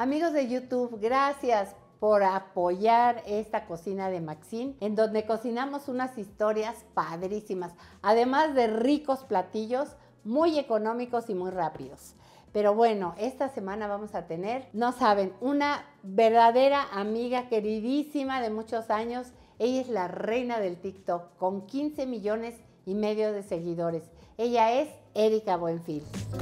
Amigos de YouTube, gracias por apoyar esta cocina de Maxine, en donde cocinamos unas historias padrísimas, además de ricos platillos, muy económicos y muy rápidos. Pero bueno, esta semana vamos a tener, no saben, una verdadera amiga queridísima de muchos años. Ella es la reina del TikTok, con 15 millones y medio de seguidores. Ella es Erika Buenfil.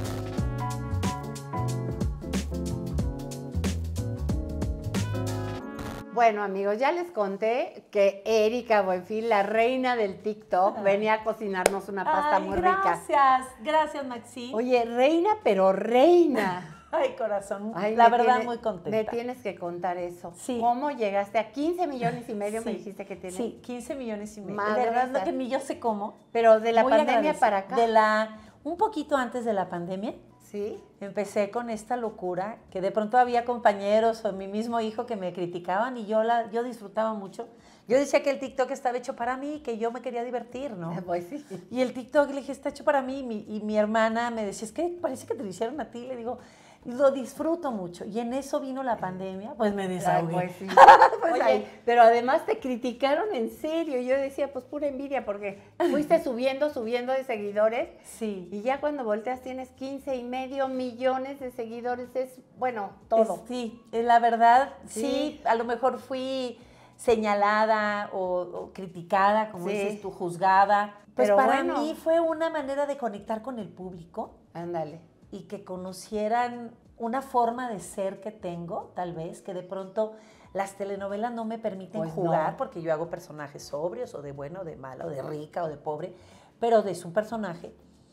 Bueno, amigos, ya les conté que Erika Buenfil, la reina del TikTok, venía a cocinarnos una pasta muy rica. Gracias, Maxine. Oye, reina, pero reina. Ay, corazón, Ay, la verdad muy contenta. Me tienes que contar eso. Sí. ¿Cómo llegaste a 15 millones y medio? Sí. Me dijiste que tienes. Sí, 15 millones y medio. Madre de verdad, santa. que ni yo sé cómo. Pero de la Muy pandemia agradecida. para acá. Un poquito antes de la pandemia, Sí. empecé con esta locura, que de pronto había compañeros o mi mismo hijo que me criticaban y yo disfrutaba mucho. Yo decía que el TikTok estaba hecho para mí, que yo me quería divertir, ¿no? Pues sí. Y el TikTok, le dije, está hecho para mí. Y mi hermana me decía, es que parece que te lo hicieron a ti. Le digo, lo disfruto mucho. Y en eso vino la pandemia, pues me desahogué. Pues sí. Pues Oye, ahí. pero además te criticaron en serio. Yo decía, pues pura envidia, porque fuiste subiendo de seguidores. Sí. Y ya cuando volteas tienes 15 y medio millones de seguidores. Es, bueno, todo. Sí, la verdad, Sí. sí, a lo mejor fui señalada o criticada, como Sí. dices tú, juzgada. Pues Pero para bueno. mí fue una manera de conectar con el público Ándale. y que conocieran una forma de ser que tengo, tal vez, que de pronto las telenovelas no me permiten Pues jugar, no. porque yo hago personajes sobrios, o de bueno, o de malo, o de rica, o de pobre, pero es un personaje.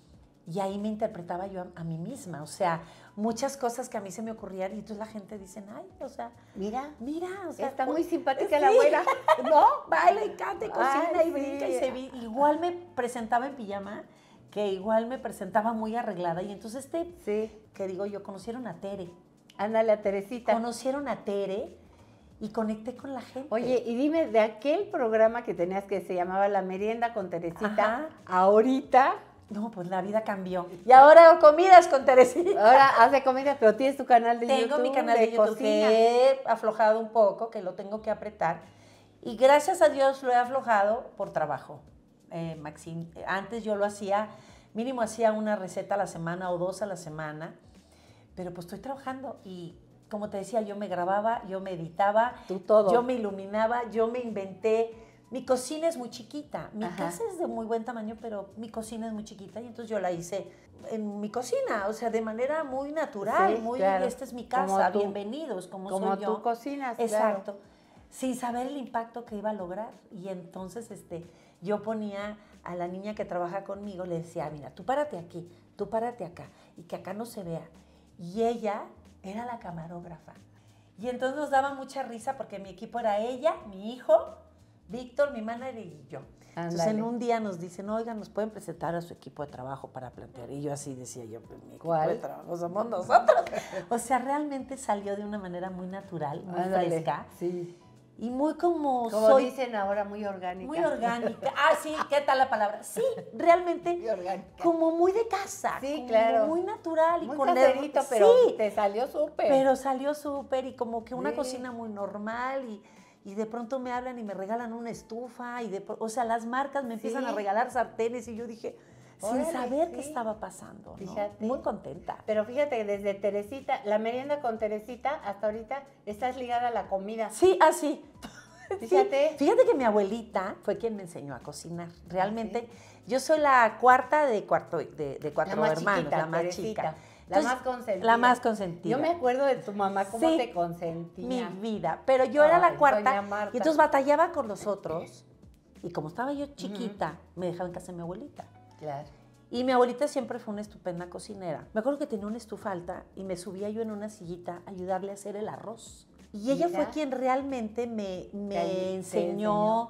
Y ahí me interpretaba yo a mí misma, o sea, muchas cosas que a mí se me ocurrían y entonces la gente dice, ay, o sea, Mira, o sea, está muy simpática sí. la abuela, ¿no? Baila y canta y cocina Ay, y brinca sí. y igual me presentaba en pijama, que igual me presentaba muy arreglada y entonces Sí. que digo yo, conocieron a Tere, Ándale a Teresita. conocieron a Tere y conecté con la gente. Oye, y dime, de aquel programa que tenías que se llamaba La Merienda con Teresita, Ajá. ahorita, No, pues la vida cambió. Y ahora hago comidas con Teresita. ahora hace comida, pero tienes tu canal de YouTube. Tengo mi canal de YouTube cocina. que he aflojado un poco, que lo tengo que apretar. Y gracias a Dios lo he aflojado por trabajo, Maxine. Antes yo lo hacía, mínimo hacía una receta a la semana o 2 a la semana, pero pues estoy trabajando y como te decía, yo me grababa, yo me editaba, Tú todo. yo me iluminaba, yo me inventé. Mi cocina es muy chiquita, mi Ajá. casa es de muy buen tamaño, pero mi cocina es muy chiquita y entonces yo la hice en mi cocina, o sea, de manera muy natural, Sí, muy, claro. esta es mi Como casa, tú. bienvenidos, como Como soy yo. tú cocinas, Exacto. Sin saber el impacto que iba a lograr. Y entonces yo ponía a la niña que trabaja conmigo, le decía, mira, tú párate aquí, tú párate acá, y que acá no se vea. Y ella era la camarógrafa. Y entonces nos daba mucha risa porque mi equipo era ella, mi hijo, Víctor, mi manager y yo. Entonces Ándale. en un día nos dicen, oigan, ¿nos pueden presentar a su equipo de trabajo para plantear? Y yo así decía yo, pues mi equipo ¿Cuál? de trabajo somos nosotros. O sea, realmente salió de una manera muy natural, muy Ándale, fresca. Sí. Y muy como Dicen ahora, muy orgánica. muy orgánica. Ah, sí, ¿qué tal la palabra? Sí, realmente Muy orgánica. como muy de casa. Sí, como claro. muy natural. Y Muy con caserito, sí, pero te salió súper. pero salió súper y como que una Sí. cocina muy normal y de pronto me hablan y me regalan una estufa o sea, las marcas me empiezan Sí. a regalar sartenes y yo dije, Órale, sin saber sí. qué estaba pasando, ¿no? Fíjate. Muy contenta. Pero fíjate que desde Teresita, La Merienda con Teresita, hasta ahorita estás ligada a la comida. Sí, así. Fíjate. Fíjate que mi abuelita fue quien me enseñó a cocinar. Realmente, ¿Sí? yo soy la cuarta de cuatro La más hermanos, chiquita, la más Teresita. chica. La Entonces, más consentida. La más consentida. Yo me acuerdo de tu mamá, cómo Sí, te consentía. Mi vida. Pero yo era la Ay, cuarta. doña Marta. Y entonces batallaba con los otros. Y como estaba yo chiquita, me dejaba en casa de mi abuelita. Claro. Y mi abuelita siempre fue una estupenda cocinera. Me acuerdo que tenía una estufa alta y me subía yo en una sillita a ayudarle a hacer el arroz. Y ella Mira. fue quien realmente me Te enseñó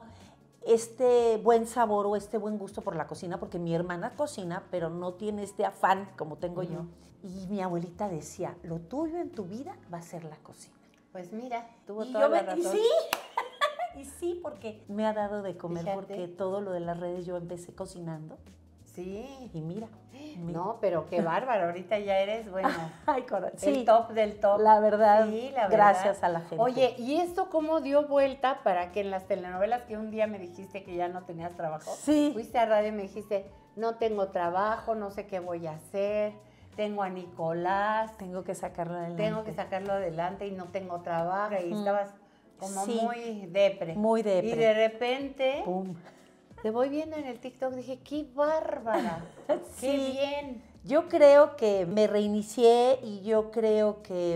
este buen sabor o este buen gusto por la cocina, porque mi hermana cocina, pero no tiene este afán como tengo yo. Y mi abuelita decía, lo tuyo en tu vida va a ser la cocina. Pues mira, tuvo Y toda yo la y razón. sí, y sí, porque me ha dado de comer, Fíjate. porque todo lo de las redes yo empecé cocinando. Sí. Y mira. No, pero qué bárbaro, ahorita ya eres, bueno, Ay, sí, el top del top. la verdad, Sí, la verdad. gracias a la gente. Oye, ¿y esto cómo dio vuelta para que en las telenovelas que un día me dijiste que ya no tenías trabajo? Sí. Fuiste a radio y me dijiste, no tengo trabajo, no sé qué voy a hacer, tengo a Nicolás, Tengo que sacarlo adelante. tengo que sacarlo adelante y no tengo trabajo, y estabas como Sí, muy depre. muy depre. Y de repente... Pum. Te voy viendo en el TikTok, dije, qué bárbara, qué Sí. bien. Yo creo que me reinicié y yo creo que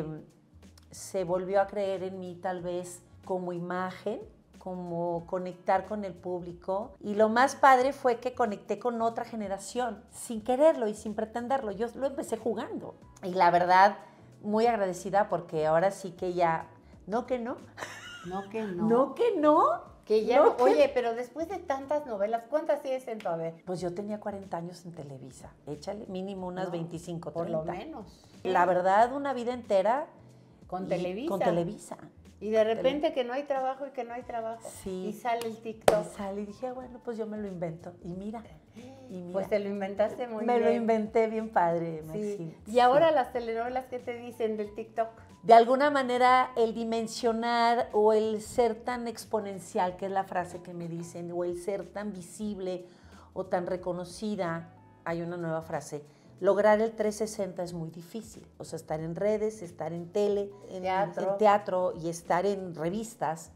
se volvió a creer en mí tal vez como imagen, como conectar con el público. Y lo más padre fue que conecté con otra generación, sin quererlo y sin pretenderlo. Yo lo empecé jugando. Y la verdad, muy agradecida porque ahora sí que ya, no que no. No que no. No que no. Que ya no no. que- Oye, pero después de tantas novelas, ¿cuántas tienes en tu haber? Pues yo tenía 40 años en Televisa. Échale mínimo unas No, 25, 30. Por lo menos. La verdad, una vida entera. Con y- Televisa. Con Televisa. Y de repente que no hay trabajo y que no hay trabajo. Sí. Y sale el TikTok. Y salí y dije, bueno, pues yo me lo invento. Y mira. Pues te lo inventaste muy me bien. lo inventé bien padre, Sí. Maxine. Y ahora las telenovelas, ¿qué te dicen del TikTok? De alguna manera, el dimensionar o el ser tan exponencial, que es la frase que me dicen, o el ser tan visible o tan reconocida, hay una nueva frase, lograr el 360 es muy difícil. O sea, estar en redes, estar en tele, en teatro y estar en revistas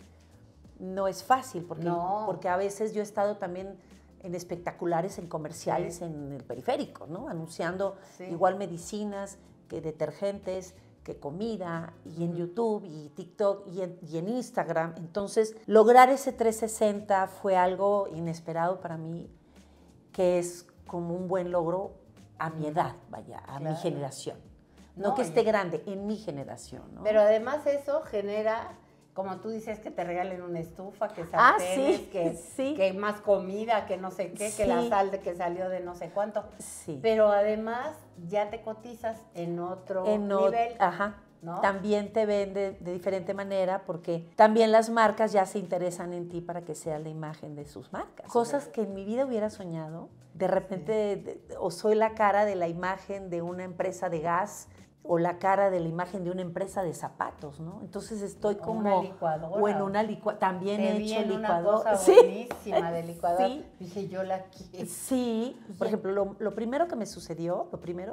no es fácil, porque a veces yo he estado también en espectaculares, en comerciales, Sí. en el periférico, ¿no? Anunciando Sí. igual medicinas, que detergentes, que comida, y en YouTube, y TikTok, y en Instagram. Entonces, lograr ese 360 fue algo inesperado para mí, que es como un buen logro a mi edad, vaya, a mi Claro. generación. No, No que esté y- grande, en mi generación, ¿no? Pero además eso genera, como tú dices, que te regalen una estufa, que Ah, sartenes, sí, que, sí. que más comida, que no sé qué, que la Sí. sal de que salió de no sé cuánto. Sí. Pero además ya te cotizas en otro nivel. Ajá. ¿no? También te ven de diferente manera porque también las marcas ya se interesan en ti para que seas la imagen de sus marcas. Cosas que en mi vida hubiera soñado. De repente, o soy la cara de la imagen de una empresa de gas o la cara de la imagen de una empresa de zapatos, ¿no? Entonces estoy O como... una licuadora. O en una licuadora. También Te he vi hecho en una licuadora. cosa buenísima de licuadora. Sí. Dije, yo la quiero. Sí, por ejemplo, lo primero que me sucedió,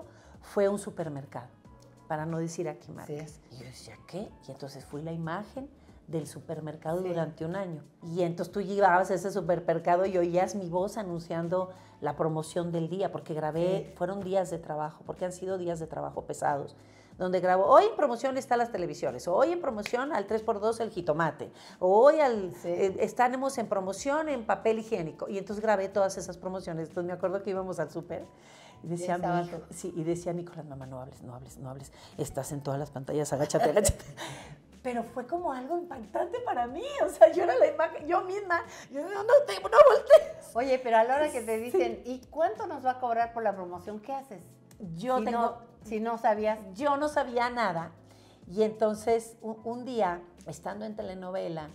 fue un supermercado, para no decir aquí marcas. Sí. Y yo decía, ¿qué? Y entonces fui la imagen del supermercado Sí. durante un año. Y entonces tú llegabas a ese supermercado y oías mi voz anunciando la promoción del día, porque grabé, Sí. fueron días de trabajo, porque han sido días de trabajo pesados, donde grabo, hoy en promoción están las televisiones, o hoy en promoción al 3x2 el jitomate, o hoy Sí. estamos en promoción en papel higiénico. Y entonces grabé todas esas promociones. Entonces me acuerdo que íbamos al súper y decía estaba mi hijo, tú. sí, y decía Nicolás, mamá, no hables, estás en todas las pantallas, agáchate. Pero fue como algo impactante para mí, o sea, yo era la imagen, yo misma, yo no voltees. Oye, pero a la hora que te dicen, ¿y cuánto nos va a cobrar por la promoción? ¿Qué haces? Yo Si no sabías. Yo no sabía nada. Y entonces, un día, estando en telenovela,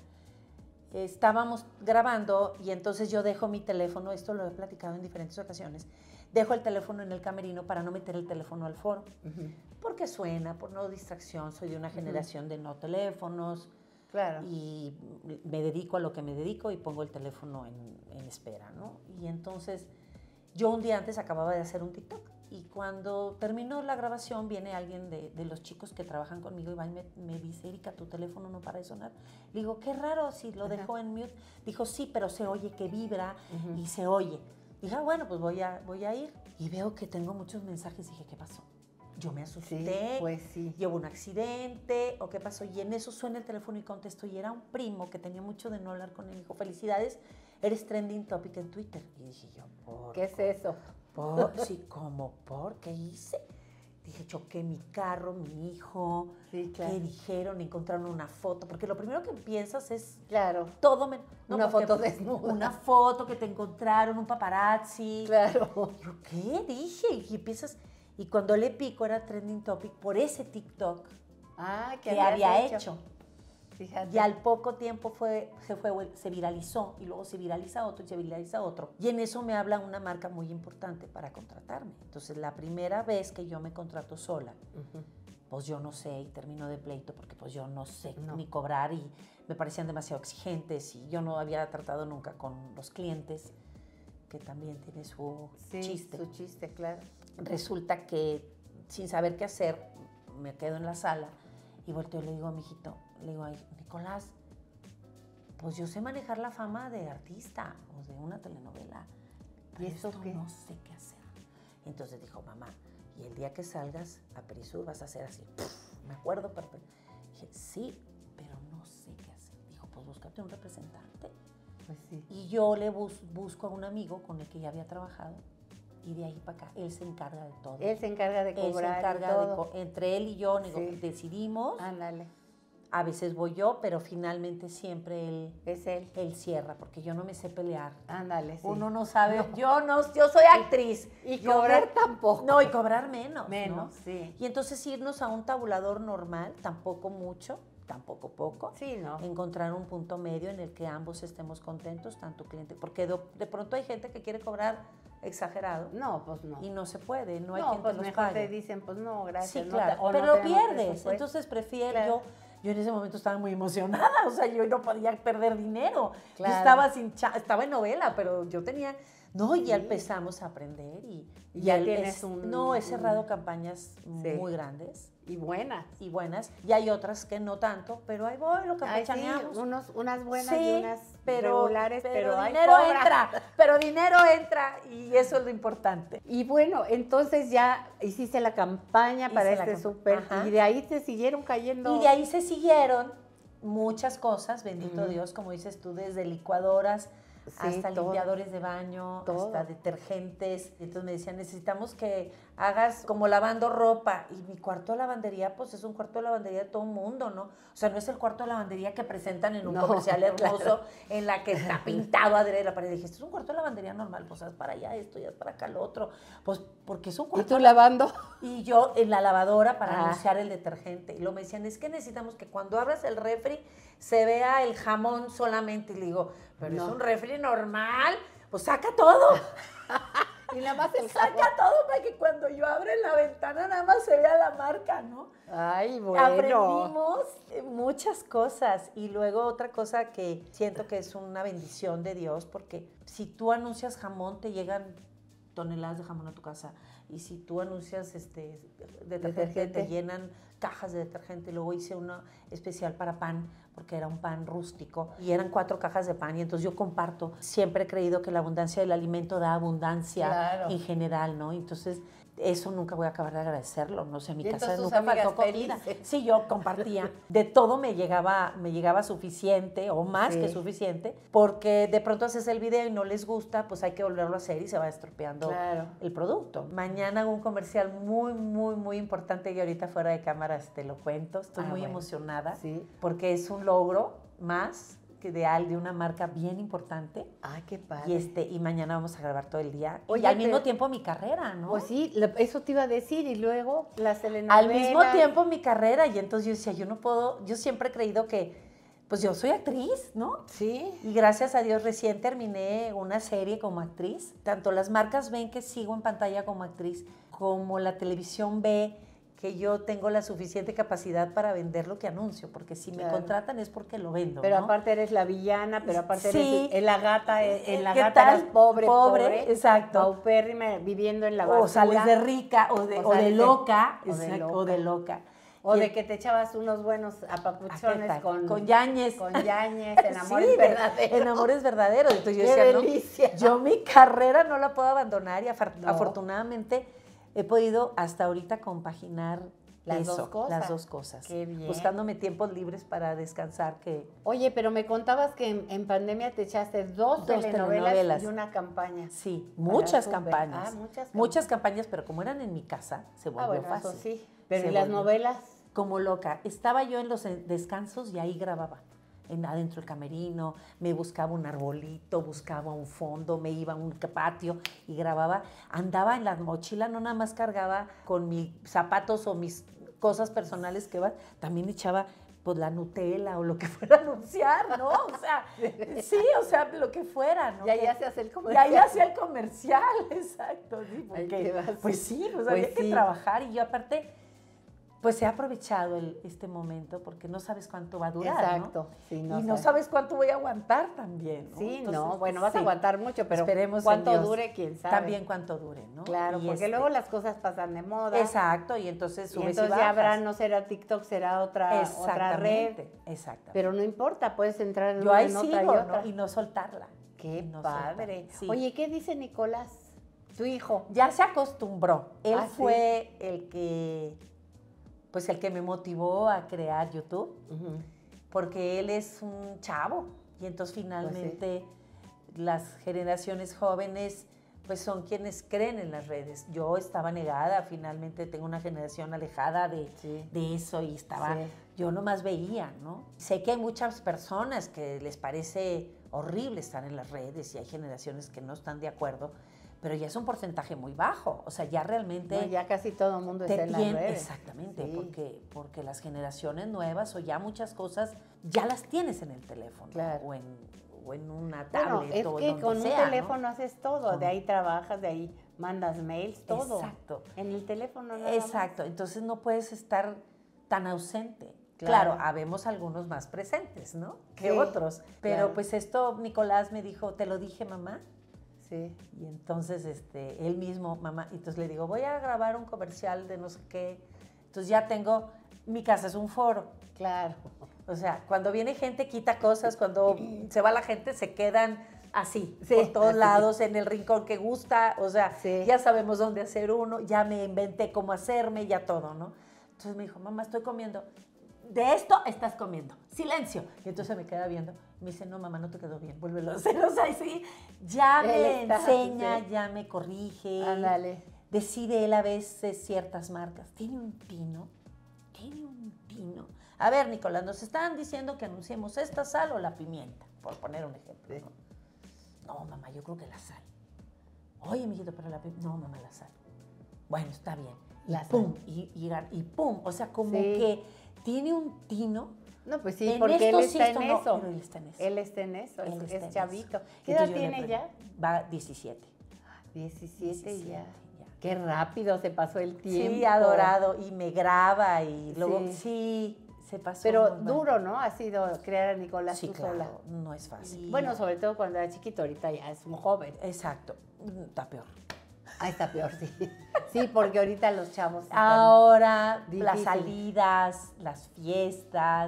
estábamos grabando y entonces yo dejo mi teléfono, esto lo he platicado en diferentes ocasiones, dejo el teléfono en el camerino para no meter el teléfono al foro, porque suena, por no distracción, soy de una generación de no teléfonos, Claro. y me dedico a lo que me dedico y pongo el teléfono en espera, ¿no? Y entonces, yo un día antes acababa de hacer un TikTok y cuando terminó la grabación viene alguien de los chicos que trabajan conmigo y va y me dice, Erika, tu teléfono no para de sonar. Le digo, qué raro, si lo dejó en mute. Dijo, sí, pero se oye que vibra y se oye. Dije, bueno, pues voy a ir. Y veo que tengo muchos mensajes. Dije, ¿qué pasó? Yo me asusté. Sí, pues sí. ¿Llevo un accidente? ¿O qué pasó? Y en eso suena el teléfono y contesto. Y era un primo que tenía mucho de no hablar con él. Dijo, felicidades, eres trending topic en Twitter. Y dije yo, ¿por ¿Qué es eso? Sí, ¿cómo por? ¿Qué hice? Dije, choqué mi carro, mi hijo. Sí, claro. ¿Qué dijeron? Encontraron una foto. Porque lo primero que piensas es Claro. todo. Una porque foto desnuda. Una foto que te encontraron, un paparazzi. Claro. Yo, ¿qué? Dije. Y empiezas... Y cuando le pico era trending topic por ese TikTok Ah, que había hecho. Fíjate. Y al poco tiempo se viralizó, y luego se viraliza otro, y se viraliza otro. Y en eso me habla una marca muy importante para contratarme. Entonces, la primera vez que yo me contrato sola, pues yo no sé, y termino de pleito, porque pues yo no sé ni cobrar, y me parecían demasiado exigentes, y yo no había tratado nunca con los clientes, que también tiene su chiste. Su chiste, claro. Resulta que, sin saber qué hacer, me quedo en la sala, y volteo y le digo a mi hijito, le digo, ay, Nicolás, pues yo sé manejar la fama de artista o de una telenovela, pero ¿Y eso esto qué? no sé qué hacer. Entonces dijo, mamá, y el día que salgas a Perisur vas a hacer así. Me acuerdo perfecto. Dije, sí, pero no sé qué hacer. Dijo, pues búscate un representante. Pues sí. Y yo le busco a un amigo con el que ya había trabajado, y de ahí para acá, él se encarga de todo. Él se encarga de cobrar. Él se encarga y todo. entre él y yo Sí. decidimos. Ándale. A veces voy yo, pero finalmente siempre Es él. él cierra, porque yo no me sé pelear. Ándale, sí. Uno no sabe, yo soy actriz. Y Yo cobrar tampoco. No, y cobrar menos. Menos, ¿no? sí. Y entonces irnos a un tabulador normal, tampoco mucho, tampoco poco. Sí, ¿no? Encontrar un punto medio en el que ambos estemos contentos, tanto cliente, porque de pronto hay gente que quiere cobrar exagerado. No, pues no. Y no se puede, no hay no, quien pues te los mejor pague. te dicen, pues no, gracias. Sí, no claro, o no pero lo tenemos pierdes. presupuesto. Entonces prefiero, Claro. yo en ese momento estaba muy emocionada, o sea, yo no podía perder dinero. Claro. Yo estaba estaba en novela, pero yo tenía, no, y ya Sí. empezamos a aprender y ya tienes no, he cerrado campañas Sí. muy grandes Y buenas. y buenas, y hay otras que no tanto, pero ahí voy, lo Ay, sí, campechaneamos. unas buenas Sí, y unas regulares, pero ahí dinero cobra. entra, pero dinero entra, y eso es lo importante. Y bueno, entonces ya hiciste la campaña Hice para la este campa- súper Ajá. y de ahí te siguieron cayendo. Y de ahí se siguieron muchas cosas, bendito Ujú. Dios, como dices tú, desde licuadoras Sí, hasta todo. limpiadores de baño, Todo. hasta detergentes. Entonces me decían, necesitamos que hagas como lavando ropa. Y mi cuarto de lavandería, pues es un cuarto de lavandería de todo el mundo, ¿no? O sea, no es el cuarto de lavandería que presentan en un No, comercial hermoso, claro. en la que está pintado adrede la pared. Dije, esto es un cuarto de lavandería normal, pues haz para allá esto y haz para acá lo otro. Pues porque es un ¿Y cuarto tú lavando? y yo en la lavadora para Ah. anunciar el detergente. Y luego me decían, es que necesitamos que cuando abras el refri se vea el jamón solamente. Y le digo, pero No. es un refri normal, pues saca todo. Y nada más el jabón. Saca todo para que cuando yo abra la ventana nada más se vea la marca, ¿no? Ay, bueno. Aprendimos muchas cosas. Y luego otra cosa que siento que es una bendición de Dios, porque si tú anuncias jamón, te llegan toneladas de jamón a tu casa. Y si tú anuncias detergente, te llenan cajas de detergente. Luego hice uno especial para pan, porque era un pan rústico. Y eran 4 cajas de pan. Y entonces yo comparto. Siempre he creído que la abundancia del alimento da abundancia Claro. en general, ¿no? Entonces, eso nunca voy a acabar de agradecerlo. No sé, en mi Y casa entonces tus nunca amigas faltó comida. felices. Sí, yo compartía. De todo me llegaba suficiente o más Sí. que suficiente, porque de pronto haces el video y no les gusta, pues hay que volverlo a hacer y se va estropeando Claro. el producto. Mañana hago un comercial muy, muy, muy importante y ahorita fuera de cámaras te lo cuento. Estoy muy Bueno. emocionada Sí. porque es un logro más que de una marca bien importante. Ay, qué padre. Y mañana vamos a grabar todo el día. Oye, y al mismo pero- tiempo mi carrera, ¿no? Pues sí, eso te iba a decir. Y luego las telenovelas. Al mismo tiempo mi carrera. Y entonces yo decía, yo no puedo, yo siempre he creído que, pues yo soy actriz, ¿no? Sí. Y gracias a Dios recién terminé una serie como actriz. Tanto las marcas ven que sigo en pantalla como actriz, como la televisión ve que yo tengo la suficiente capacidad para vender lo que anuncio, porque si me Claro. contratan es porque lo vendo, Pero ¿no? aparte eres la villana, pero aparte Sí. eres la gata, en la ¿Qué gata tal? eras pobre, Exacto. paupérrima, viviendo en la basura. O sales de rica, o de sales de- loca, o de exacto, loca. o de loca. O Y de que te echabas unos buenos ¿qué apapuchones tal? con Yañez. Con Yañez, en amores Sí, verdaderos. En amores verdaderos. Entonces yo ¡Qué decía, delicia! no, yo mi carrera no la puedo abandonar y No. afortunadamente he podido hasta ahorita compaginar Las dos eso, cosas. las dos cosas. Qué bien. Buscándome tiempos libres para descansar, que Oye, pero me contabas que en pandemia te echaste dos telenovelas y una campaña. sí, Para muchas Súper. campañas. Muchas Muchas campañas, pero como eran en mi casa, se volvió bueno, fácil. eso sí. Pero Se ¿y las volvió. novelas? Como loca. Estaba yo en los descansos y ahí grababa. Adentro del camerino, me buscaba un arbolito, buscaba un fondo, me iba a un patio y grababa. Andaba en la mochila, no nada más cargaba con mis zapatos o mis cosas personales que van, también echaba pues la Nutella o lo que fuera a anunciar, ¿no? O sea, sí, o sea, lo que fuera, ¿no? Ya se hace el comercial. Ya hacía el comercial, exacto, sí, Ay, porque, pues sí, pues Pues había que sí. trabajar y yo aparte, pues he aprovechado este momento porque no sabes cuánto va a durar, Exacto, ¿no? sí, Y no sabes cuánto voy a aguantar también, ¿no? Sí, Entonces, no, bueno, vas sí. a aguantar mucho, pero Esperemos en cuánto Dios. dure, quién sabe. También cuánto dure, ¿no? Claro, Y porque luego las cosas pasan de moda. Exacto, y entonces Y subes y entonces bajas. ya habrá, no será TikTok, será otra red. Exactamente, exactamente. Pero no importa, puedes entrar en Yo una, ahí en otra sigo, y otra. ¿no? Y no soltarla. Qué Y no padre. soltarla, sí. Oye, ¿qué dice Nicolás, tu hijo? Ya se acostumbró. Él ¿Ah, sí? fue el que me motivó a crear YouTube, Ujú. porque él es un chavo y entonces finalmente las generaciones jóvenes pues son quienes creen en las redes. Yo estaba negada, finalmente tengo una generación alejada de eso y estaba, yo nomás veía, ¿no? Sé que hay muchas personas que les parece horrible estar en las redes y hay generaciones que no están de acuerdo, pero ya es un porcentaje muy bajo, o sea, ya realmente... No, ya casi todo el mundo está en las redes. Exactamente, Sí. porque las generaciones nuevas o ya muchas cosas ya las tienes en el teléfono, Claro. o en una Bueno, tablet es o que donde con sea, un ¿no? teléfono haces todo, de ahí trabajas, de ahí mandas mails, todo. Exacto. En el teléfono nada Exacto, entonces no puedes estar tan ausente. Claro. Claro, habemos algunos más presentes, ¿no? Que Sí, otros. Pero claro. pues esto, Nicolás me dijo, ¿te lo dije, mamá? más. Sí. Y entonces él mismo, mamá, y entonces le digo, voy a grabar un comercial de no sé qué. Entonces ya tengo, mi casa es un foro. Claro. O sea, cuando viene gente quita cosas, cuando se va la gente se quedan así, Sí, por todos así. lados, en el rincón que gusta, o sea, Sí. ya sabemos dónde hacer uno, ya me inventé cómo hacerme, ya todo, ¿no? Entonces me dijo, mamá, estoy comiendo. De esto estás comiendo, silencio. Y entonces me queda viendo, me dice, no, mamá, no te quedó bien, vuélvelo a hacer. O sea, sí, ya Él me está, enseña, sí. ya me corrige. Ándale. Decide él a veces ciertas marcas. Tiene un tino. A ver, Nicolás, nos estaban diciendo que anunciemos esta sal o la pimienta, por poner un ejemplo. Sí. No, mamá, yo creo que la sal. Oye, mijito, pero la pimienta. No, mamá, la sal. Bueno, está bien. Y La pum, sal. y pum. O sea, como Sí. que tiene un tino. No, pues sí, En porque él esto está sí, en esto no, eso. pero él está en eso. Él está en eso, Él está es en chavito. eso. ¿Qué edad Entonces yo le tiene ya? pregunto, va 17. 17 ya. ya. Qué rápido se pasó el tiempo. Sí, adorado. Y me graba y luego, Sí. sí, se pasó. Pero muy mal. duro, ¿no? Ha sido crear a Nicolás Sí, tú claro, sola. no es fácil. Bueno, sobre todo cuando era chiquito, ahorita ya es un joven. Exacto, está peor. Ah, está peor, sí. Sí, porque ahorita los chavos están... Ahora, difícil. las salidas, las fiestas,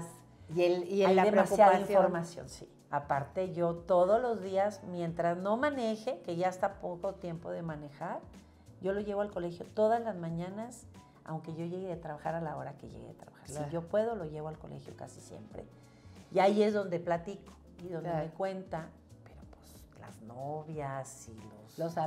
y hay la demasiada preocupación. información, sí. Aparte, yo todos los días, mientras no maneje, que ya está poco tiempo de manejar, yo lo llevo al colegio todas las mañanas, aunque yo llegue a trabajar a la hora que llegue a trabajar. Claro. Si yo puedo, lo llevo al colegio casi siempre. Y ahí es donde platico y donde Claro. me cuenta, pero pues las novias y Los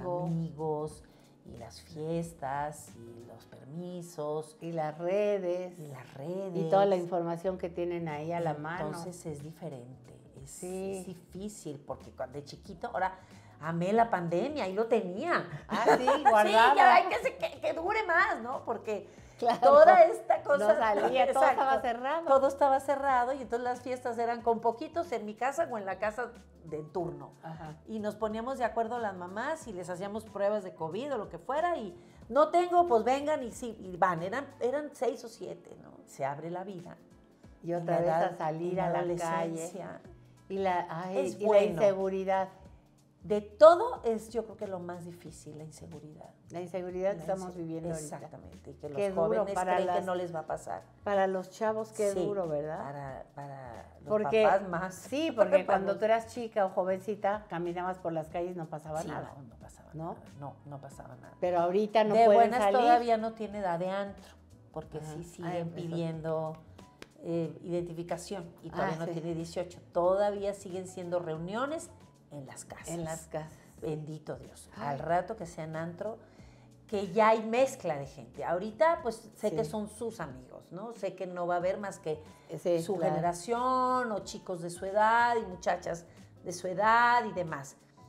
amigos. y las fiestas y los permisos Y las redes. y las redes. Y toda la información que tienen ahí a la mano. Entonces es diferente, Sí. es difícil, porque cuando de chiquito, ahora amé la pandemia y lo tenía. Ah, sí, Sí, guardado. ya hay que dure más, ¿no? Porque Claro. toda esta cosa... No salía, todo Exacto, estaba cerrado. Todo estaba cerrado y entonces las fiestas eran con poquitos en mi casa o en la casa de turno. Ajá. Y nos poníamos de acuerdo las mamás y les hacíamos pruebas de COVID o lo que fuera y no tengo, pues vengan y sí, y van. Eran 6 o 7, ¿no? Se abre la vida. Y otra En vez edad- a salir en a la calle. adolescencia. Y Es y bueno. la inseguridad. De todo es, yo creo que lo más difícil, la inseguridad. La inseguridad que La estamos inse- viviendo Exactamente, y que los Qué duro jóvenes para creen que las- no les va a pasar. ahorita. Para los chavos, qué Sí, duro, ¿verdad? Para los Porque, papás más. sí, porque Para cuando los- tú eras chica o jovencita, caminabas por las calles, no pasaba Sí, nada. no pasaba ¿No? nada. No pasaba nada. Pero ahorita no de pueden buenas salir. todavía no tiene edad de antro, porque Ajá. sí Ah, siguen eso. pidiendo identificación y todavía no sí. tiene 18. Todavía siguen siendo reuniones en las casas. En las casas. Bendito Dios. Ay. Al rato que sean antro, que ya hay mezcla de gente. Ahorita, pues sé Sí. que son sus amigos, ¿no? Sé que no va a haber más que Sí, su claro. generación o chicos de su edad y muchachas de su edad y demás.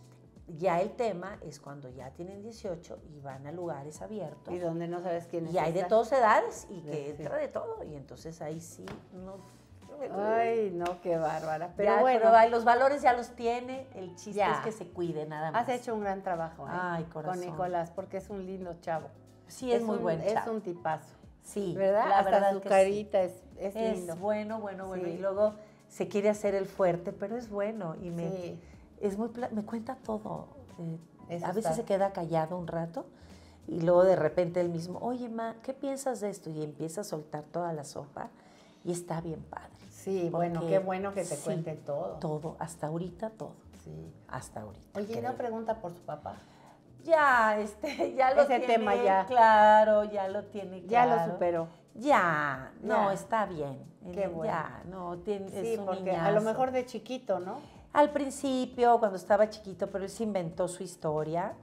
Ya el tema es cuando ya tienen 18 y van a lugares abiertos. Y donde no sabes quién es. Y hay de esta. todas edades y que Sí. entra de todo. Y entonces ahí sí, no. Ay, no, qué bárbara. Pero Ya, bueno, pero los valores ya los tiene, el chiste Ya. es que se cuide nada más. has hecho un gran trabajo, ¿eh? Ay, corazón. Con Nicolás, porque es un lindo chavo. Sí, es muy buen Es chavo. un tipazo. Sí, ¿Verdad? la Hasta verdad su que carita sí. es Es lindo. bueno. Sí. Y luego se quiere hacer el fuerte, pero es bueno. Y Sí. me cuenta todo. Eso A veces está. se queda callado un rato y luego de repente él mismo, oye, ma, ¿qué piensas de esto? Y empieza a soltar toda la sopa y está bien padre. Sí, bueno, Porque qué bueno que te sí, cuente todo. Todo, hasta ahorita todo. Sí. Hasta ahorita. Oye, ¿y creo. no pregunta por su papá? Ya, ya lo Ese tiene tema ya. claro, ya lo tiene Ya claro. lo superó. Ya, no, Ya. está bien. Qué bueno. Ya, no, Sí, es un porque a niñazo. lo mejor de chiquito, ¿no? Al principio, cuando estaba chiquito, pero él se inventó su historia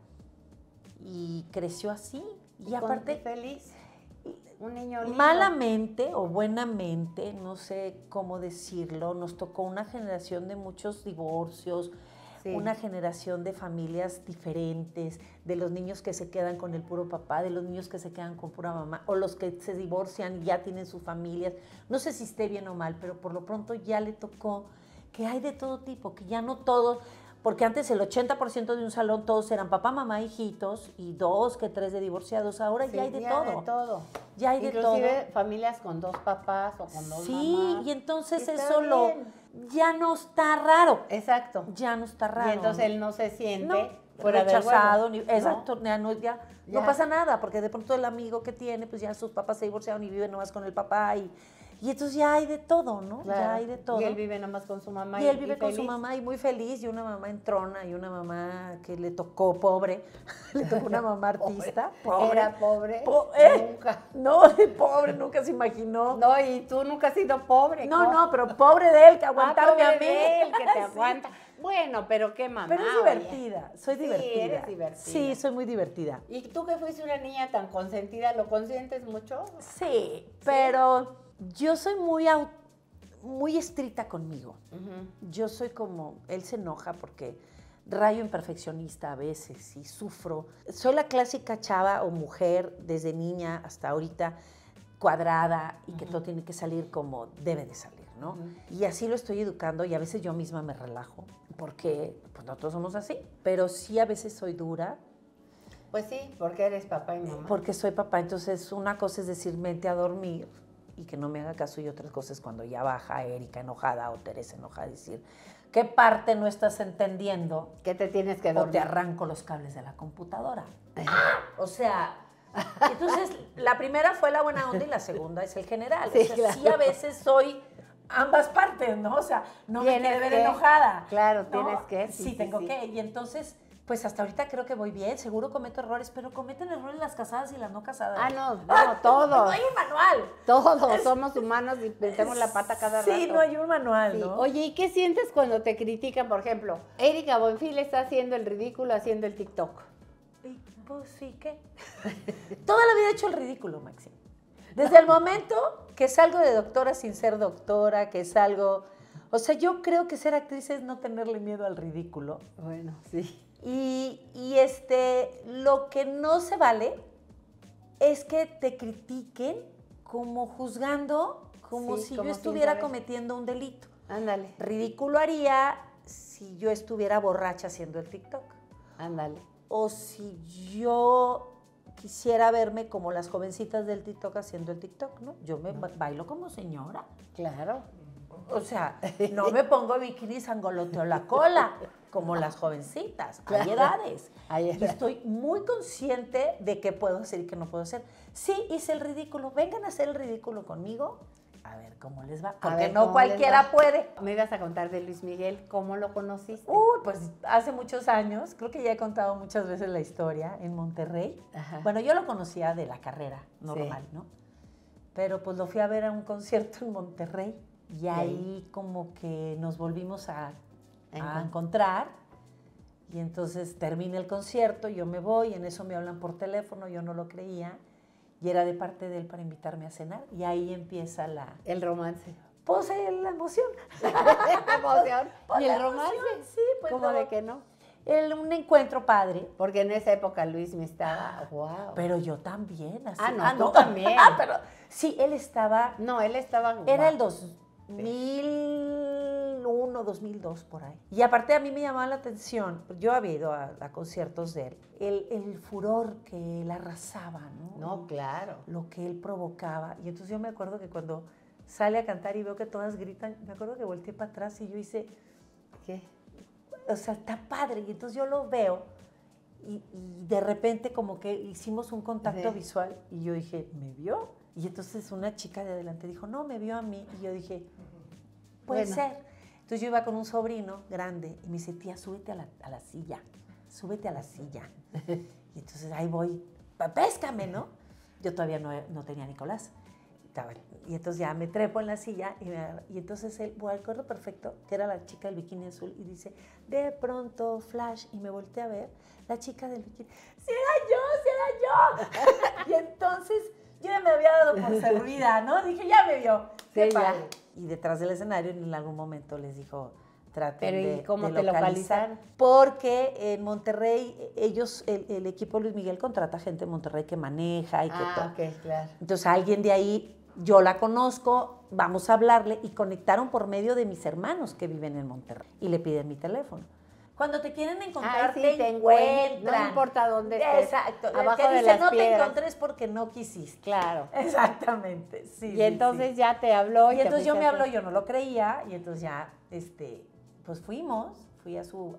y creció así. Y aparte, feliz. Un niño lindo. malamente o buenamente, no sé cómo decirlo, nos tocó una generación de muchos divorcios, Sí. una generación de familias diferentes, de los niños que se quedan con el puro papá, de los niños que se quedan con pura mamá, o los que se divorcian y ya tienen sus familias. No sé si esté bien o mal, pero por lo pronto ya le tocó que hay de todo tipo, que ya no todos, porque antes el 80% de un salón todos eran papá, mamá, hijitos, y 2 que 3 de divorciados, ahora Sí, ya hay de ya todo. de todo. Ya hay de Inclusive familias con 2 papás o con 2 Sí, mamás. y entonces Está eso bien. ya no está raro. Exacto. Ya no está raro. Y entonces ¿no? él no se siente No, fuera del rechazado, huevo, ni, exacto, ¿no? ya no Ya. pasa nada, porque de pronto el amigo que tiene, pues ya sus papás se divorciaron y vive nomás con el papá, y entonces ya hay de todo, ¿no? Claro. Ya hay de todo. Y él vive nomás con su mamá. Y él vive con feliz. su mamá y muy feliz, y una mamá entrona, y una mamá que le tocó pobre, le tocó una mamá artista, pobre. Era pobre. Nunca. No, de pobre, nunca se imaginó. No, y tú nunca has sido pobre. No, pero pobre de él, que aguantarme pobre a mí. de él, que te Sí. aguanta. Bueno, pero qué mamá. Pero es oye. divertida, soy Sí, divertida. eres divertida. Sí, soy muy divertida. ¿Y tú que fuiste una niña tan consentida, lo consientes mucho? Sí, pero yo soy muy estricta conmigo. Yo soy como, él se enoja porque rayo imperfeccionista a veces y sufro. Soy la clásica chava o mujer desde niña hasta ahorita cuadrada y que todo tiene que salir como debe de salir, ¿no? Y así lo estoy educando y a veces yo misma me relajo porque pues no todos somos así, pero sí a veces soy dura. Pues sí, porque eres papá y mamá. Porque soy papá, entonces una cosa es decir, vente a dormir y que no me haga caso, y otras cosas cuando ya baja Erika enojada o Teresa enojada, decir, ¿qué parte no estás entendiendo? Que te tienes que O dormir. te arranco los cables de la computadora. O sea, entonces la primera fue la buena onda y la segunda es el general. Sí, O sea, claro. sí a veces soy ambas partes, ¿no? O sea, no me Tienes quiere ver que. enojada. Claro, ¿no? tienes que. Sí, tengo que. Y entonces, pues hasta ahorita creo que voy bien, seguro cometo errores, pero cometen errores las casadas y las no casadas. Ah, no, todos. No hay un manual. Todos somos humanos y metemos la pata cada rato. Sí, no hay un manual, Sí. ¿no? Oye, ¿y qué sientes cuando te critican, por ejemplo? Erika Buenfil está haciendo el ridículo haciendo el TikTok. Y, pues sí, ¿qué? Toda la vida he hecho el ridículo, Maxi. Desde el momento que salgo de doctora sin ser doctora, que salgo... O sea, yo creo que ser actriz es no tenerle miedo al ridículo. Bueno, sí. Y lo que no se vale es que te critiquen como juzgando, como Sí, si como yo sin estuviera saber. cometiendo un delito. Ándale, Ridículo haría si yo estuviera borracha haciendo el TikTok. ándale. O si yo quisiera verme como las jovencitas del TikTok haciendo el TikTok, ¿no? Yo me bailo como señora. Claro. O sea, no me pongo bikini y sangoloteo la cola, como las jovencitas. Hay Claro. edades. Hay Y edades. estoy muy consciente de qué puedo hacer y qué no puedo hacer. Sí, hice el ridículo. Vengan a hacer el ridículo conmigo. A ver cómo les va. A Porque ver no cómo les cualquiera va. puede. Me ibas a contar de Luis Miguel, ¿cómo lo conociste? Pues hace muchos años, creo que ya he contado muchas veces la historia, en Monterrey. Ajá. Bueno, yo lo conocía de la carrera normal, ¿no? Pero pues lo fui a ver a un concierto en Monterrey y ahí como que nos volvimos a encontrar. Y entonces termina el concierto, yo me voy, en eso me hablan por teléfono, yo no lo creía. Y era de parte de él para invitarme a cenar. Y ahí empieza El romance. pues la emoción. La emoción. Pues ¿Y la el romance? emoción, sí, pues ¿Cómo no. de que no? un encuentro padre. Porque en esa época Luis me estaba, wow. Pero yo también. Así. No, tú también. Pero sí, él estaba... No, él estaba... Era el 2001, 2002, por ahí. Y aparte a mí me llamaba la atención, yo había ido a conciertos de él, el furor que él arrasaba, ¿no? No, claro. Lo que él provocaba. Y entonces yo me acuerdo que cuando sale a cantar y veo que todas gritan, me acuerdo que volteé para atrás y yo hice... ¿Qué? O sea, está padre. Y entonces yo lo veo y de repente como que hicimos un contacto visual y yo dije, ¿me vio? Y entonces una chica de adelante dijo, no, me vio a mí. Y yo dije, puede ser. Entonces yo iba con un sobrino grande y me dice, tía, súbete a la silla, súbete a la silla. Y entonces ahí voy, péscame, ¿no? Yo todavía no tenía Nicolás. Y entonces ya me trepo en la silla y entonces él, recuerdo perfecto, que era la chica del bikini azul y dice, de pronto, flash, y me volteé a ver, la chica del bikini, ¡sí era yo! Y entonces yo ya me había dado por servida, ¿no? Dije, ya me vio. Sí, ya. Y detrás del escenario en algún momento les dijo, traten Pero, de ¿y cómo de te localizaron? Porque en Monterrey, ellos, el equipo Luis Miguel contrata gente en Monterrey que maneja y que todo. Ok, claro. Entonces alguien de ahí, yo la conozco, vamos a hablarle y conectaron por medio de mis hermanos que viven en Monterrey y le piden mi teléfono. Cuando te quieren encontrar, sí, te encuentran. No importa dónde estés. Exacto. Abajo que de dice, las no piedras. te encontrés porque no quisiste. Claro. Exactamente, sí. Y entonces ya te habló. Y entonces yo me habló, yo no lo creía, y entonces ya, pues fui a su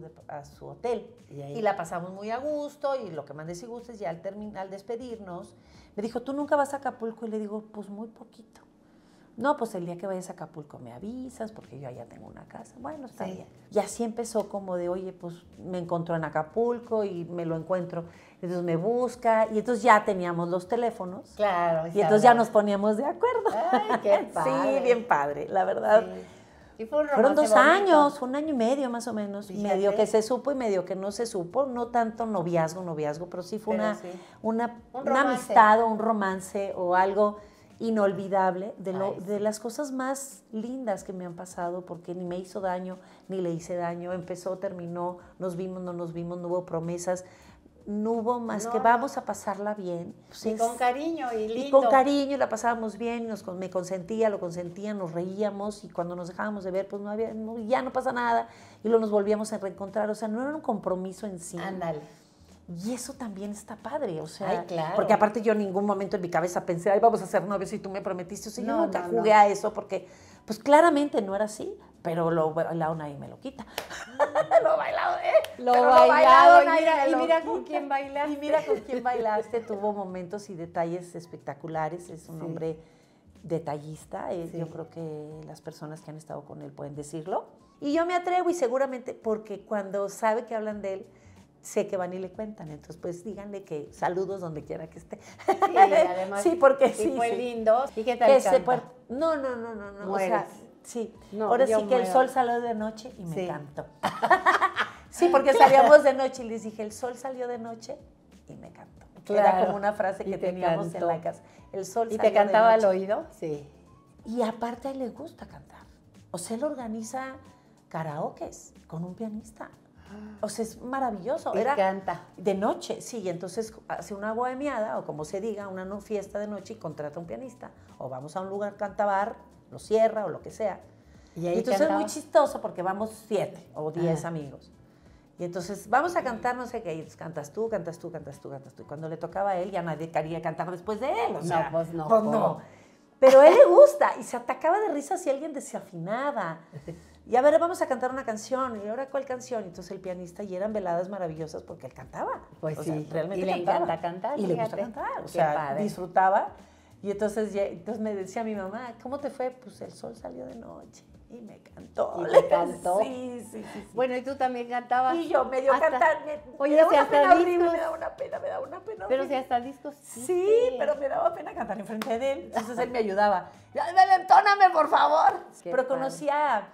hotel. Y la pasamos muy a gusto, y lo que más les gusta es ya al despedirnos, me dijo, ¿tú nunca vas a Acapulco? Y le digo, pues muy poquito. No, pues el día que vayas a Acapulco me avisas, porque yo allá tengo una casa. Bueno, está bien. Y así empezó como de, oye, pues me encontró en Acapulco y me lo encuentro. Entonces me busca y entonces ya teníamos los teléfonos. Claro. Y entonces ya nos poníamos de acuerdo. Ay, qué padre. Sí, bien padre, la verdad. Sí. Y fue un fueron 2 bonito. años, 1 año y medio más o menos. Fíjate. Medio que se supo y medio que no se supo. No tanto noviazgo, pero sí fue una amistad o un romance o algo inolvidable de las cosas más lindas que me han pasado, porque ni me hizo daño, ni le hice daño, empezó, terminó, nos vimos, no nos vimos, no hubo promesas, no hubo más que vamos a pasarla bien. Pues y con cariño y lindo. Y con cariño, la pasábamos bien, me consentía, lo consentía, nos reíamos y cuando nos dejábamos de ver, pues ya no pasa nada y luego nos volvíamos a reencontrar, o sea, no era un compromiso en sí. Ándale. Y eso también está padre, o sea, ay, claro. porque aparte yo en ningún momento en mi cabeza pensé, ay, vamos a ser novios y tú me prometiste, o sea, yo nunca jugué a eso porque, pues claramente no era así, pero lo bailado nadie me lo quita. Lo bailado, Lo bailado, nadie y me mira lo con quita. quién bailaste. Y mira con quién bailaste, tuvo momentos y detalles espectaculares, es un hombre detallista, yo creo que las personas que han estado con él pueden decirlo. Y yo me atrevo y seguramente porque cuando sabe que hablan de él, sé que van y le cuentan, entonces pues díganle que saludos donde quiera que esté. Sí, además, sí, porque sí. fue lindo. ¿Y qué tal canta? No. Mueres. O sea, sí. No, ahora sí que muero. el sol salió de noche y me cantó. Sí, porque salíamos de noche y les dije, el sol salió de noche y me cantó. Claro. Era como una frase que teníamos cantó. en la casa. El sol ¿Y salió te cantaba de al noche. oído? Sí. Y aparte a él le gusta cantar. O sea, él organiza karaokes con un pianista. O sea, es maravilloso. Y canta. De noche, sí. Y entonces hace una bohemiada, o como se diga, una fiesta de noche y contrata un pianista. O vamos a un lugar cantabar, lo cierra o lo que sea. Y ahí entonces cantaba. es muy chistoso porque vamos 7 o 10 amigos. Y entonces vamos a cantar no sé qué. Y entonces cantas tú. Y cuando le tocaba a él, ya nadie quería cantar después de él. O sea, pues no. Pero a él le gusta y se atacaba de risa si alguien desafinaba. Y a ver, vamos a cantar una canción. ¿Y ahora cuál canción? Y entonces el pianista, y eran veladas maravillosas porque él cantaba. Pues o sí. sea, realmente y le cantaba. encanta cantar. Y le gusta cantar. O sea, padre. disfrutaba. Y entonces me decía mi mamá, ¿cómo te fue? Pues el sol salió de noche y me cantó. ¿Y te cantó? Sí. Bueno, ¿y tú también cantabas? Y yo medio cantar. Oye, me da si una hasta pena discos. horrible, me da una pena Pero horrible. si hasta discos. Sí, pero me daba pena cantar enfrente de él. Entonces él me ayudaba. Entóname, por favor. Pero conocí a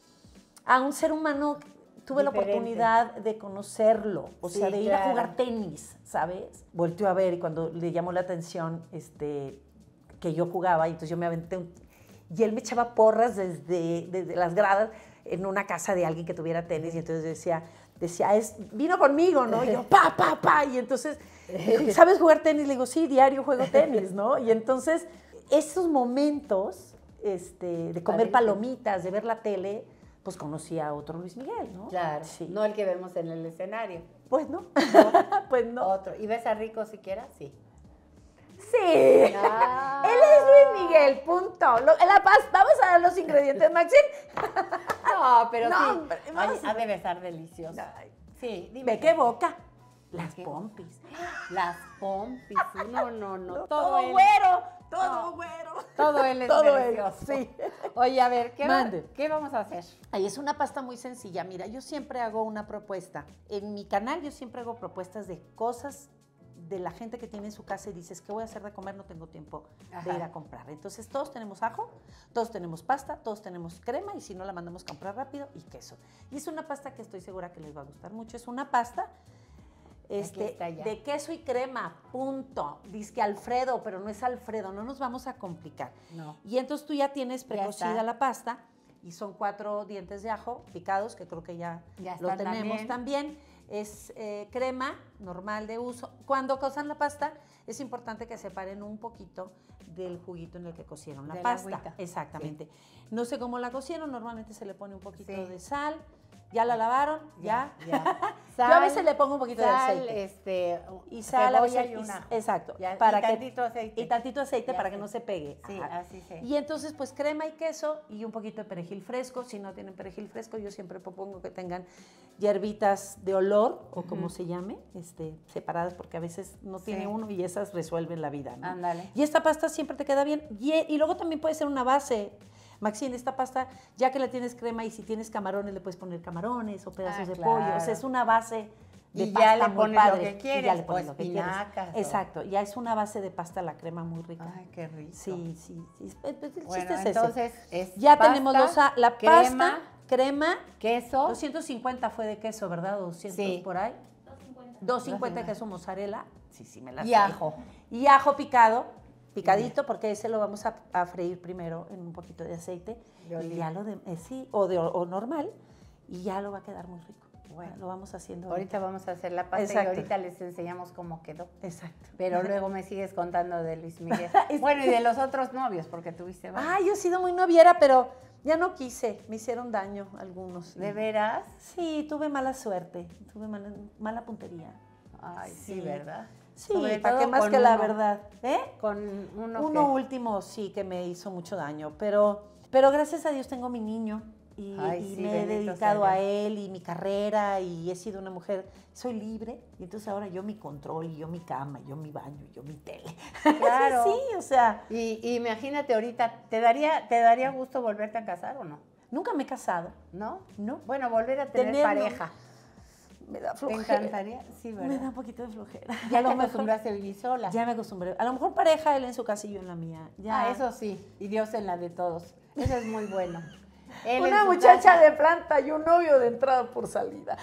un ser humano, tuve la oportunidad de conocerlo, o sea, de ir a jugar tenis, ¿sabes? Volteó a ver y cuando le llamó la atención que yo jugaba, y entonces yo me aventé y él me echaba porras desde las gradas en una casa de alguien que tuviera tenis, y entonces decía, decía, vino conmigo, ¿no? Y yo, pa. Y entonces, ¿sabes jugar tenis? Le digo, sí, diario juego tenis, ¿no? Y entonces, esos momentos de comer palomitas, de ver la tele, pues conocí a otro Luis Miguel, ¿no? Claro, sí. no el que vemos en el escenario. Pues no, pues no. Otro. ¿Y ves a Rico siquiera? Sí. Sí, Ah. él es Luis Miguel, punto. La paz, vamos a dar los ingredientes, Maxine. No, pero No, sí. hombre, Ay, ha de besar delicioso. Ay, Sí, dime. ¿de qué boca? Las ¿Qué? pompis. Las pompis. No. Todo él. güero, todo No. güero. Todo él es Todo él, delicioso. sí. Oye, a ver, Mande. ¿qué vamos a hacer? Ay, es una pasta muy sencilla. Mira, yo siempre hago una propuesta. En mi canal yo siempre hago propuestas de cosas de la gente que tiene en su casa y dices, ¿qué voy a hacer de comer? No tengo tiempo de ir a comprar. Entonces, todos tenemos ajo, todos tenemos pasta, todos tenemos crema y si no la mandamos a comprar rápido y queso. Y es una pasta que estoy segura que les va a gustar mucho. Es una pasta de queso y crema, punto. Dice que Alfredo, pero no es Alfredo, no nos vamos a complicar. No. Y entonces tú ya tienes precocida está. la pasta y son 4 dientes de ajo picados, que creo que ya lo están tenemos también. Es crema normal de uso. Cuando cosan la pasta, es importante que separen un poquito del juguito en el que cocieron la De la pasta. agüita. Exactamente. No sé cómo la cocieron, normalmente se le pone un poquito Sí. de sal. ¿Ya la lavaron? ¿Ya? Sal, Yo a veces le pongo un poquito de sal, aceite. Y sal, a cebolla veces, y un ajo. exacto. Ya, para y tantito aceite. Y tantito aceite Ya para sé. que no se pegue. Sí, Ajá. así sí. Y entonces, pues crema y queso y un poquito de perejil fresco. Si no tienen perejil fresco, yo siempre propongo que tengan hierbitas de olor, o como se llame, separadas, porque a veces no tiene Sí. uno y esas resuelven la vida, ¿no? Ándale. Y esta pasta siempre te queda bien. Y luego también puede ser una base. Maxine, esta pasta, ya que la tienes crema y si tienes camarones, le puedes poner camarones o pedazos de pollo. O sea, es una base de Y pasta ya le muy pones padre. lo que Y quieres, ya le o pones lo que quieres. espinacas, o- Exacto, ya es una base de pasta la crema muy rica. Ay, qué rico. Sí. El Bueno, chiste es entonces ese. es Ya pasta, tenemos la crema, pasta, crema, queso. 250 fue de queso, ¿verdad? 200 Sí. por ahí. 250 de queso mozzarella. Sí, me la Y sé. ajo. Y ajo picadito, porque ese lo vamos a freír primero en un poquito de aceite. De y oliva. ya o normal, y ya lo va a quedar muy rico. Bueno. Lo vamos haciendo. Ahorita vamos a hacer la pasta Exacto. y ahorita les enseñamos cómo quedó. Exacto. Pero luego me sigues contando de Luis Miguel. Bueno, y de los otros novios, porque tuviste varios. Yo he sido muy noviera, pero ya no quise. Me hicieron daño algunos. ¿De veras? Sí, tuve mala suerte. Tuve mala puntería. Ay, sí, Sí. ¿verdad? Sí, Sobre ¿para todo qué más con que la uno. verdad? Con uno Uno que- último sí que me hizo mucho daño, pero gracias a Dios tengo mi niño y, Ay, y sí, me he bendito dedicado sea a Dios. él y mi carrera y he sido una mujer, soy libre y entonces ahora yo mi control y yo mi cama, y yo mi baño, y yo mi tele. Claro. Sí, o sea, Y imagínate ahorita, ¿te daría gusto volverte a casar o no? nunca me he casado, ¿No? ¿no? Bueno, volver a tener Tenerlo. pareja. Me da ¿Te flojera. encantaría? Sí, Me da ¿verdad? un poquito de flojera. Ya A lo te mejor- acostumbraste a vivir sola. Ya me acostumbré. A lo mejor pareja, él en su casa y yo en la mía. Ya. Eso sí, y Dios en la de todos. Eso es muy bueno. Él en Una su muchacha casa, de planta y un novio de entrada por salida.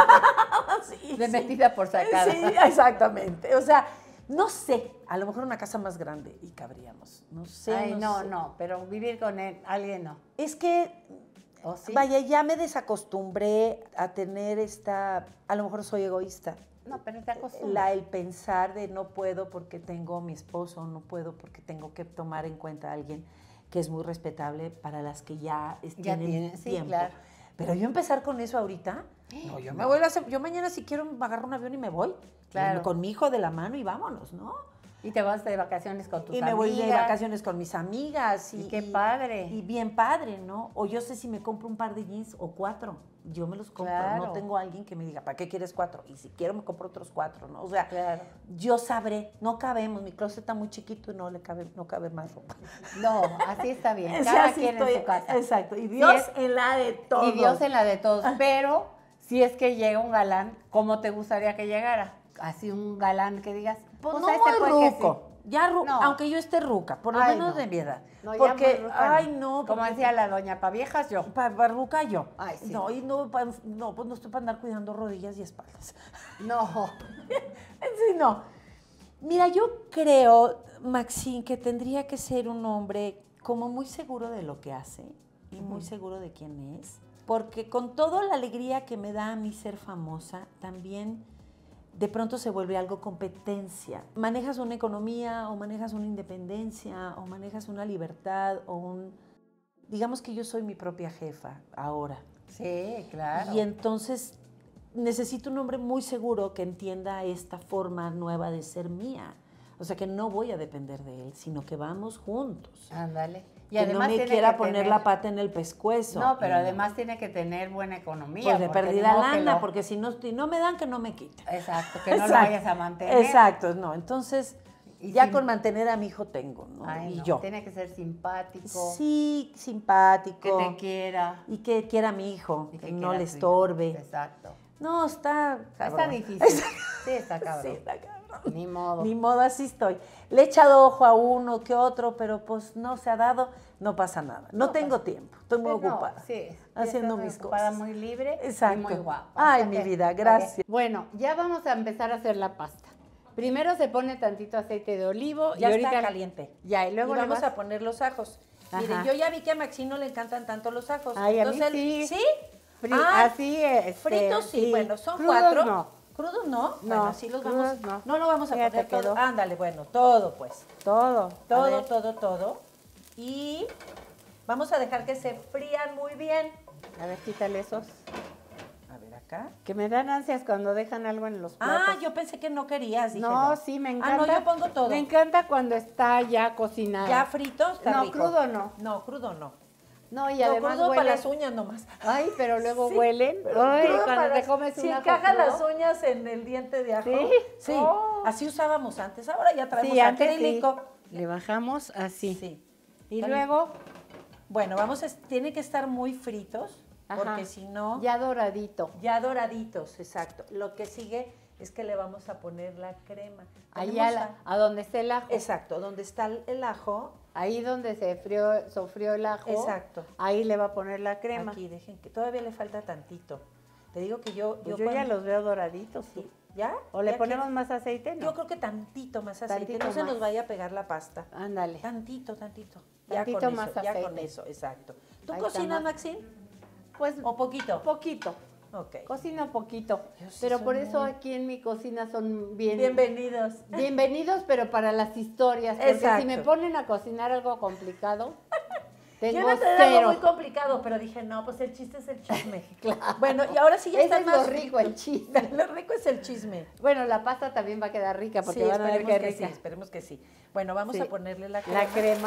Sí, de sí. metida por sacada. Sí, exactamente. O sea, no sé, a lo mejor una casa más grande y cabríamos. No sé. Ay, no, sé. no, pero vivir con alguien no. Es que, ¿O sí? vaya, ya me desacostumbré a tener a lo mejor soy egoísta. No, pero te acostumbras. El pensar de no puedo porque tengo a mi esposo, no puedo porque tengo que tomar en cuenta a alguien que es muy respetable para las que ya tienen tienen, sí, tiempo. claro. Pero yo empezar con eso ahorita, no, yo me voy yo mañana si quiero agarrar un avión y me voy. Claro. Con mi hijo de la mano y vámonos, ¿no? Y te vas de vacaciones con tus Y amigas. me voy de vacaciones con mis amigas. Y qué padre. Y bien padre, ¿no? O yo sé si me compro un par de jeans o 4. Yo me los compro. Claro. No tengo a alguien que me diga, ¿para qué quieres 4? Y si quiero me compro otros 4, ¿no? O sea, Claro. yo sabré. No cabemos. Mi closet está muy chiquito y no cabe más ropa. No, así está bien. O sea, Cada así quien en estoy- su casa. Exacto. Y Dios es- en la de todos. Y Dios en la de todos. Pero si es que llega un galán, ¿cómo te gustaría que llegara? Así un galán que digas, Pues pues no a este muy puede que ruco. Ya No. aunque yo esté ruca, por lo Ay, menos no. de mi edad. No, ya porque, muy ruca, ay, no. Como porque- decía la doña, pa' viejas yo. Para ruca yo. Ay, sí. No, y no, pues no estoy para andar cuidando rodillas y espaldas. No. Sí, no. Mira, yo creo, Maxine, que tendría que ser un hombre como muy seguro de lo que hace y muy seguro de quién es. porque con toda la alegría que me da a mí ser famosa, también de pronto se vuelve algo competencia. Manejas una economía, o manejas una independencia, o manejas una libertad, digamos que yo soy mi propia jefa ahora. Sí, claro. Y entonces necesito un hombre muy seguro que entienda esta forma nueva de ser mía. O sea, que no voy a depender de él, sino que vamos juntos. Ándale. Y Que además no me tiene quiera que poner tener... la pata en el pescuezo. No, pero además tiene que tener buena economía. Pues de porque perdida ni modo que lana, lo- porque si no me dan, que no me quiten. Exacto, que no lo Exacto. vayas a mantener. Exacto, no. Entonces, Y ya sin- con mantener a mi hijo tengo, ¿no? Ay, y no, yo. tiene que ser simpático, Sí, simpático. que te quiera. Y que quiera a mi hijo, Y que que no quiera le a tu hijo. estorbe. Exacto. No, está cabrón. Está difícil. Sí, está Sí, cabrón. está cabrón. Ni modo. Ni modo, así estoy. Le he echado ojo a uno que otro, pero pues no se ha dado, no pasa nada. No tengo tiempo, estoy muy Pues no, ocupada. sí, haciendo estás muy mis ocupada, cosas. muy libre Exacto. y muy guapa. Ay, O sea mi que- vida, gracias. Bueno, ya vamos a empezar a hacer la pasta. Primero se pone tantito aceite de olivo. Ya y está ahorita caliente. Ya, y luego Y le vamos vas- a poner los ajos. Miren, Ajá. yo ya vi que a Maxine no le encantan tanto los ajos. Ay, a mí Entonces, sí. ¿sí? Así, fritos sí, bueno, son Crudos 4. no. ¿Crudos no? No, Bueno, así los crudos vamos. no. No lo vamos a Fíjate, poner todo. quedó. Ándale, bueno, todo pues. Todo. Todo. Y vamos a dejar que se frían muy bien. A ver, quítale esos. A ver acá. Que me dan ansias cuando dejan algo en los platos. Ah, yo pensé que no querías. Dije, no, sí, me encanta. Ah, no, yo pongo todo. Me encanta cuando está ya cocinado. Ya frito, está No, rico. crudo no. No, crudo no. No, y No, además crudo huele... para las uñas nomás. Ay, pero luego Sí, huelen. pero Ay, crudo cuando para- te comes si un ajo encajan crudo. las uñas en el diente de ajo. ¿Sí? Sí, Oh. así usábamos antes. Ahora ya traemos Sí, antes sí. acrílico. Le bajamos así. Sí. Y Tal- luego, Bueno, tiene que estar muy fritos, ajá, porque si no, ya doradito. ya doraditos, exacto. Lo que sigue es que le vamos a poner la crema. Allá Tenemos a donde esté el ajo. Exacto, donde está el ajo. Ahí donde sofrió el ajo. Exacto. Ahí le va a poner la crema. Aquí, dejen que todavía le falta tantito. Te digo que yo Pues yo ya cuando- los veo doraditos. Sí. ¿Ya? ¿O le ¿Ya ponemos quieres? más aceite? No. Yo creo que tantito más aceite, Tantito no se más. nos vaya a pegar la pasta. Ándale. Tantito. Tantito con más eso, ya con aceite. eso, exacto. ¿Tú Ahí está cocinas, más. Maxine? Pues ¿O poquito? poquito. Ok. Cocino poquito. Yo sí Pero soy por eso muy- aquí en mi cocina son bien... Bienvenidos. Bienvenidos, pero para las historias. Porque Exacto. si me ponen a cocinar algo complicado, tengo Yo no te cero. algo muy complicado, pero dije, no, pues el chiste es el chisme. Claro. Bueno, y ahora sí ya Ese está es más lo rico, el chisme. Lo rico es el chisme. Bueno, la pasta también va a quedar rica porque Sí, van a ver qué esperemos que rica. sí, esperemos que sí. Bueno, vamos Sí. a ponerle la crema. La crema.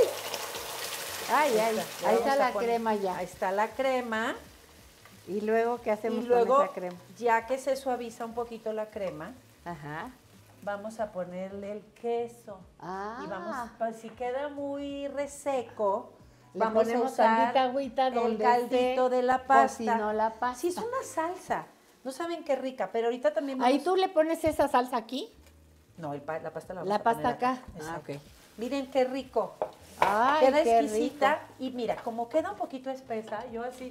Ay, Le ahí vamos está a la poner- crema ya. Ahí está la crema. Y luego, ¿qué hacemos Y luego, con esa crema? ya que se suaviza un poquito la crema, Ajá. vamos a ponerle el queso. Ah. Y vamos, pues, si queda muy reseco, Le vamos ponemos a usar tantita agüita el donde caldito se de la pasta. cocinó la pasta. Sí, es una salsa. No saben qué rica, pero ahorita también Ahí vamos... tú le pones esa salsa aquí. No, la pasta la vamos La a poner pasta acá. Exacto. Ah, ok. Miren qué rico. Ay, Queda qué exquisita. rico. Y mira, como queda un poquito espesa,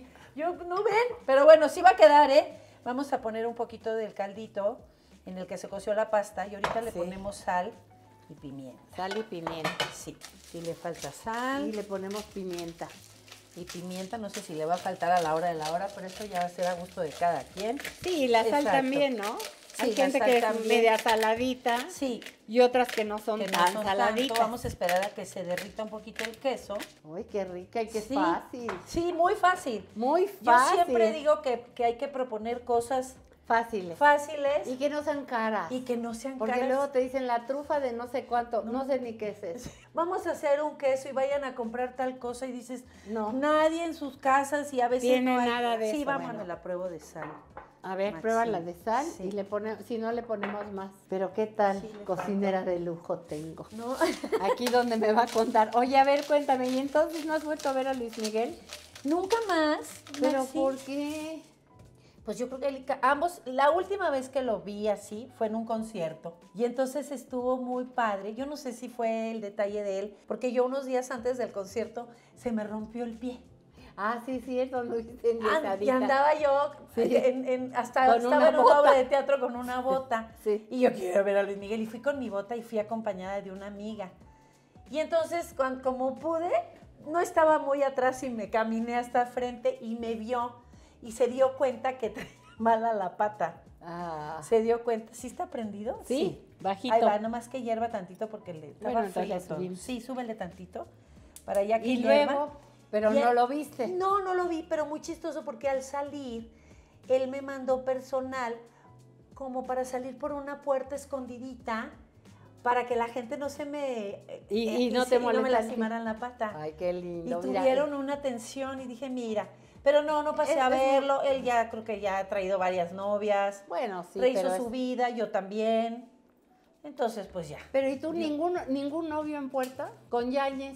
yo no ven, pero bueno, sí va a quedar, ¿eh? Vamos a poner un poquito del caldito en el que se coció la pasta y ahorita le Sí. ponemos sal y pimienta. Sal y pimienta. Sí, sí le falta sal Y le ponemos pimienta. y pimienta, no sé si le va a faltar a la hora de la hora, pero eso ya va a ser a gusto de cada quien. Sí, la sal Exacto. también, ¿no? Hay Sí, la gente sal que es también. media saladita Sí, y otras que no son que no tan son saladitas. tanto, vamos a esperar a que se derrita un poquito el queso. Uy, qué rica y qué Sí. fácil. Sí, muy fácil. Muy Yo fácil. siempre digo que hay que proponer cosas fáciles. fáciles Y que no sean caras. y que no sean Porque caras. luego te dicen la trufa de no sé cuánto, no sé ni qué es eso. Vamos a hacer un queso y vayan a comprar tal cosa y dices, No. nadie en sus casas y a veces Tiene no hay. nada de Sí, eso, vamos bueno. a la prueba de sal. A ver, Maxine. prueba la de sal Sí. y le ponemos, si no le ponemos más. Pero qué tal Sí, le cocinera de lujo tengo. No. Aquí donde me va a contar. Oye, a ver, cuéntame, ¿y entonces no has vuelto a ver a Luis Miguel? Nunca más. ¿Pero Maxi. por qué? Pues yo creo que ambos, la última vez que lo vi así fue en un concierto y entonces estuvo muy padre. Yo no sé si fue el detalle de él, porque yo unos días antes del concierto se me rompió el pie. Ah, sí, cierto, lo hice en Y andaba yo, Sí. hasta Con estaba una en una bota. obra de teatro con una bota. Sí. Y yo quiero ver a Luis Miguel y fui con mi bota y fui acompañada de una amiga. Y entonces, como pude, no estaba muy atrás y me caminé hasta el frente y me vio y se dio cuenta que traía mala la pata. Ah. Se dio cuenta. ¿Sí está prendido? Sí, bajito. Ahí va, nomás que hierva tantito porque le estaba Bueno, entonces frío le todo. subimos. Sí, súbele tantito para ya que Y hierva. luego, pero Y no él- lo viste. No, no lo vi, pero muy chistoso porque al salir, él me mandó personal como para salir por una puerta escondidita para que la gente no se me... Y no te no me molestan. lastimaran la pata. Ay, qué Y lindo. mira. tuvieron una atención y dije, mira, pero no pasé a Es muy- verlo. Él ya creo que ya ha traído varias novias. Bueno, sí, rehizo pero su es- vida, yo también. Entonces, pues ya. Pero ¿y tú ningún novio en puerta? ¿Con Yáñez?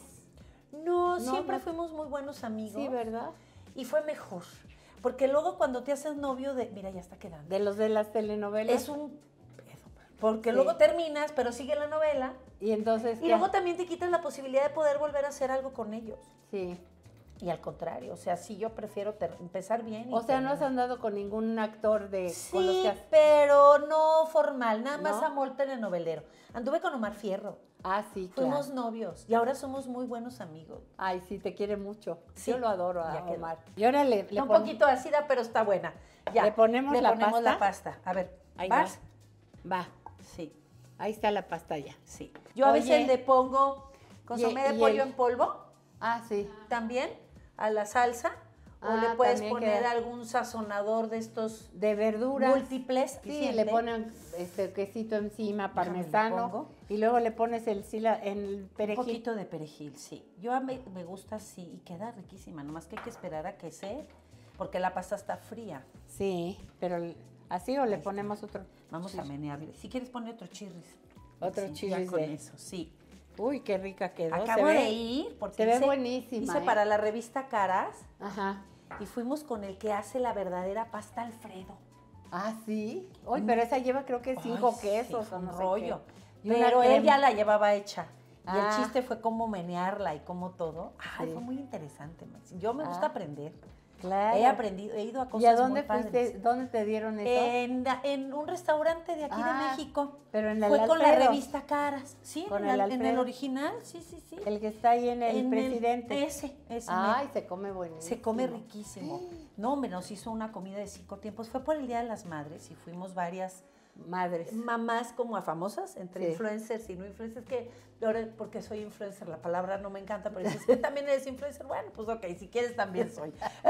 No, siempre no. fuimos muy buenos amigos. Sí, ¿verdad? Y fue mejor. Porque luego cuando te haces novio de... Mira, ya está quedando. De los de las telenovelas. Es un pedo. Porque Sí. luego terminas, pero sigue la novela. Y entonces... Y ¿qué? luego también te quitas la posibilidad de poder volver a hacer algo con ellos. Sí. Y al contrario, o sea, sí yo prefiero empezar bien. Y O sea, ¿no has terminar. andado con ningún actor con los Sí, que has... pero no formal, nada más ¿No? amor telenovelero. Anduve con Omar Fierro. Ah, sí, claro. Fuimos novios y ahora somos muy buenos amigos. Ay, sí, te quiere mucho. Sí, Yo lo adoro ya a quedó. Omar. Y ahora le Está un pon- poquito ácida, pero está buena. Ya. ¿Le ponemos la ponemos pasta? la pasta. A ver, Ahí ¿vas? Va, Sí, ahí está la pasta ya. sí. Yo a Oye. veces le pongo consomé de y pollo el- en polvo Ah, sí. también a la salsa. O Ah, le puedes también poner queda- algún sazonador de estos De verduras. múltiples. Sí, eficiente. le ponen quesito encima, Déjame, le parmesano. pongo. Y luego le pones el Un perejil. poquito de perejil, sí. Yo me gusta así y queda riquísima. Nomás que hay que esperar a que se... Porque la pasta está fría. Sí, pero así o le ponemos otro. Vamos a menearle. Si quieres poner otro chirris. Otro Sí, chirris ya con de- eso, sí. Uy, qué rica quedó. Acabo se ve, de ir porque se ve hice- buenísima, hice ¿eh? para la revista Caras Ajá. y fuimos con el que hace la verdadera pasta Alfredo. Ah, sí. Uy, pero esa lleva creo que 5 Ay, sí, quesos fue o un no sé rollo. qué. Y una Pero él crema. ya la llevaba hecha. Y Ah. el chiste fue cómo menearla y cómo todo. Ay, Sí. fue muy interesante, Maxi. Yo me Ah. gusta aprender. Claro. He aprendido, he ido a cosas ¿Y a dónde muy padres. fuiste? ¿Dónde te dieron eso? En un restaurante de aquí Ah, de México. pero en el Fue con la Alfredo. revista Caras. Sí, Con en el en el Alfredo. original. Sí, sí, sí. El que está ahí en el En presidente. ese Ay, se come buenísimo. Se come riquísimo. No, hombre, nos hizo una comida de 5 tiempos. Fue por el Día de las Madres y fuimos varias Madres. mamás como a famosas, entre Sí. influencers y no influencers, que ahora porque soy influencer, la palabra no me encanta, pero dices que también eres influencer. Bueno, pues ok, si quieres también soy.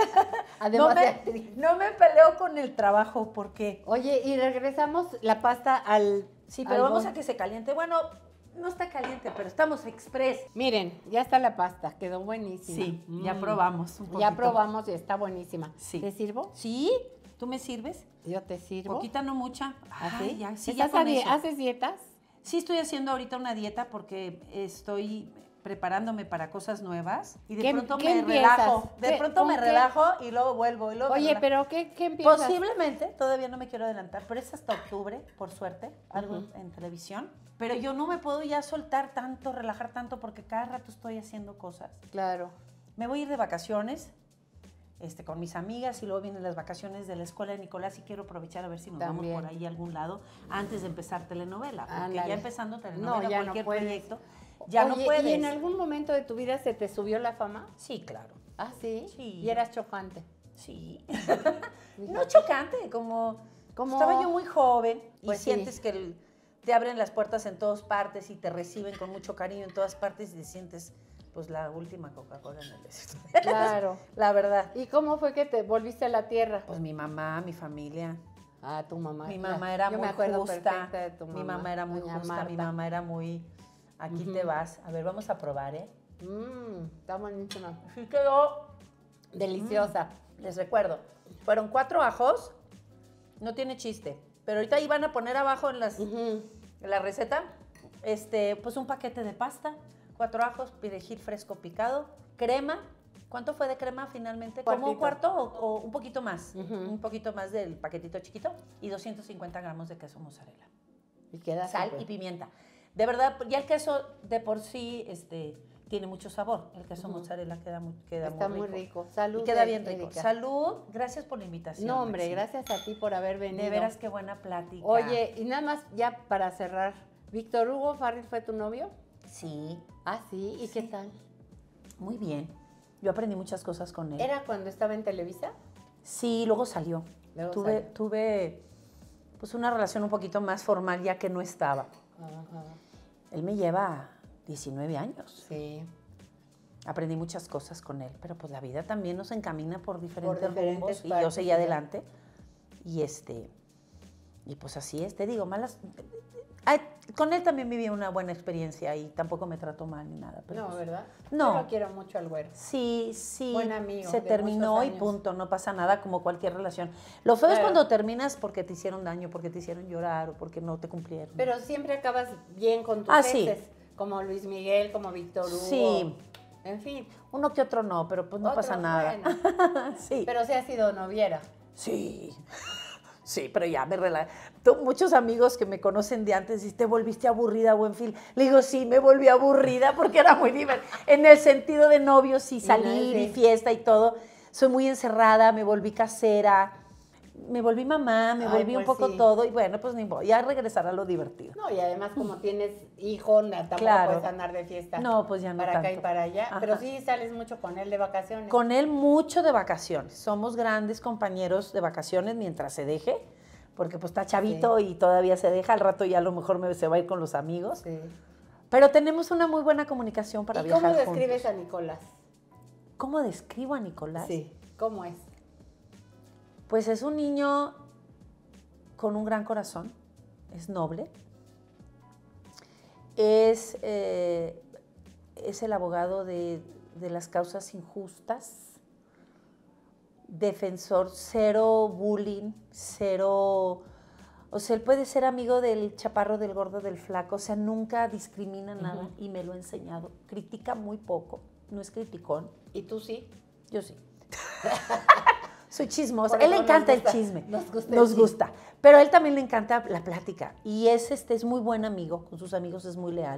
Además, No me peleo con el trabajo porque... oye, y regresamos la pasta al... Sí, pero al vamos bol- a que se caliente. Bueno, no está caliente, pero estamos express. Miren, ya está la pasta, quedó buenísima. ya probamos un Ya poquito. probamos y está buenísima. Sí. ¿Te sirvo? ¿Sí? ¿Tú me sirves? Yo te sirvo. Poquita, no mucha. ¿Así? Ay, ya, sí, ya ¿Estás con eso. ¿Haces dietas? Sí, estoy haciendo ahorita una dieta porque estoy preparándome para cosas nuevas y de ¿Qué- pronto qué me empiezas? relajo. De ¿Qué- pronto con me qué? relajo y luego vuelvo y luego me Oye, relajo. pero ¿qué empiezas? Posiblemente, todavía no me quiero adelantar, pero es hasta octubre, por suerte, algo Ujú. en televisión. Pero yo no me puedo ya soltar tanto, relajar tanto, porque cada rato estoy haciendo cosas. Claro. Me voy a ir de vacaciones con mis amigas y luego vienen las vacaciones de la escuela de Nicolás y quiero aprovechar a ver si nos También. vamos por ahí a algún lado antes de empezar telenovela. Porque Ándale. ya empezando telenovela, No, ya no cualquier puedes. proyecto, ya Oye, no puedes. ¿y en algún momento de tu vida se te subió la fama? Sí, claro. Ah, ¿sí? Sí. Y eras chocante. Sí. No chocante, como estaba yo muy joven y Pues sí. sientes que te abren las puertas en todas partes y te reciben con mucho cariño en todas partes y te sientes pues la última Coca-Cola en el desierto. Claro. La verdad. ¿Y cómo fue que te volviste a la tierra? Pues mi mamá, mi familia. Ah, tu mamá. Mi claro. mamá era Yo muy me acuerdo justa. perfecta de tu Mi mamá era muy doña justa, mi Marta. mamá era muy... Aquí Ujú. te vas. A ver, vamos a probar, ¿eh? Está buenísima. Sí quedó... Deliciosa. Les recuerdo, fueron 4 ajos. No tiene chiste. Pero ahorita iban a poner abajo en Ujú. la receta, pues un paquete de pasta, 4 ajos, perejil fresco picado, crema. ¿Cuánto fue de crema finalmente? ¿Como un Cuartito. cuarto o un poquito más? Ujú. Un poquito más del paquetito chiquito y 250 gramos de queso mozzarella. Y queda Sal súper. y pimienta. De verdad, ya el queso de por sí tiene mucho sabor. El queso Ujú. mozzarella Está muy rico. Salud. Y queda bien rico. Erika. Salud. Gracias por la invitación. No, hombre, Maxi. gracias a ti por haber venido. De veras, qué buena plática. Oye, y nada más ya para cerrar, ¿Víctor Hugo Farril fue tu novio? Sí. Ah, sí. ¿Y qué Sí. tal? Muy bien. Yo aprendí muchas cosas con él. ¿Era cuando estaba en Televisa? Sí, luego salió. Tuve pues una relación un poquito más formal ya que no estaba. Ajá. Él me lleva 19 años. Sí. Aprendí muchas cosas con él, pero pues la vida también nos encamina por diferentes rumbos y yo partes, seguí adelante. Y pues así es, te digo, con él también viví una buena experiencia y tampoco me trató mal ni nada. Pero No, pues, ¿verdad? no. Yo lo quiero mucho al güero. Sí, sí. Buen amigo. Se de terminó muchos y años. punto, no pasa nada como cualquier relación. Lo feo es Claro. cuando terminas porque te hicieron daño, porque te hicieron llorar o porque no te cumplieron. Pero siempre acabas bien con tus Sí. exes, como Luis Miguel, como Víctor Hugo. Sí. En fin. Uno que otro no, pero pues no Otros, pasa nada. bueno. Sí. Pero sí ha sido noviera. Sí. Sí, pero ya me muchos amigos que me conocen de antes dicen, ¿te volviste aburrida, Buenfil? Le digo, sí, me volví aburrida porque era muy divertido. En el sentido de novios y salir y fiesta y todo. Soy muy encerrada, me volví casera, me volví mamá, me volví un poco todo. Y bueno, pues ni modo, ya regresar a lo divertido. No, y además como tienes hijo, tampoco Claro. puedes andar de fiesta. No, pues ya no para acá y tanto. para allá. Ajá. Pero sí sales mucho con él de vacaciones. Con él mucho de vacaciones. Somos grandes compañeros de vacaciones mientras se deje, porque pues está chavito y todavía se deja. Al rato ya a lo mejor se va a ir con los amigos. Sí. Pero tenemos una muy buena comunicación para viajar juntos. ¿Y cómo describes a Nicolás? ¿Cómo describo a Nicolás? Sí, ¿cómo es? Pues es un niño con un gran corazón, es noble, es el abogado de las causas injustas, defensor, cero bullying, cero... O sea, él puede ser amigo del chaparro, del gordo, del flaco, o sea, nunca discrimina nada y me lo ha enseñado. Critica muy poco, no es criticón. ¿Y tú sí? Yo sí. Soy chismosa. Él le encanta el chisme. Nos gusta. Pero a él también le encanta la plática. Y es muy buen amigo. Con sus amigos es muy leal.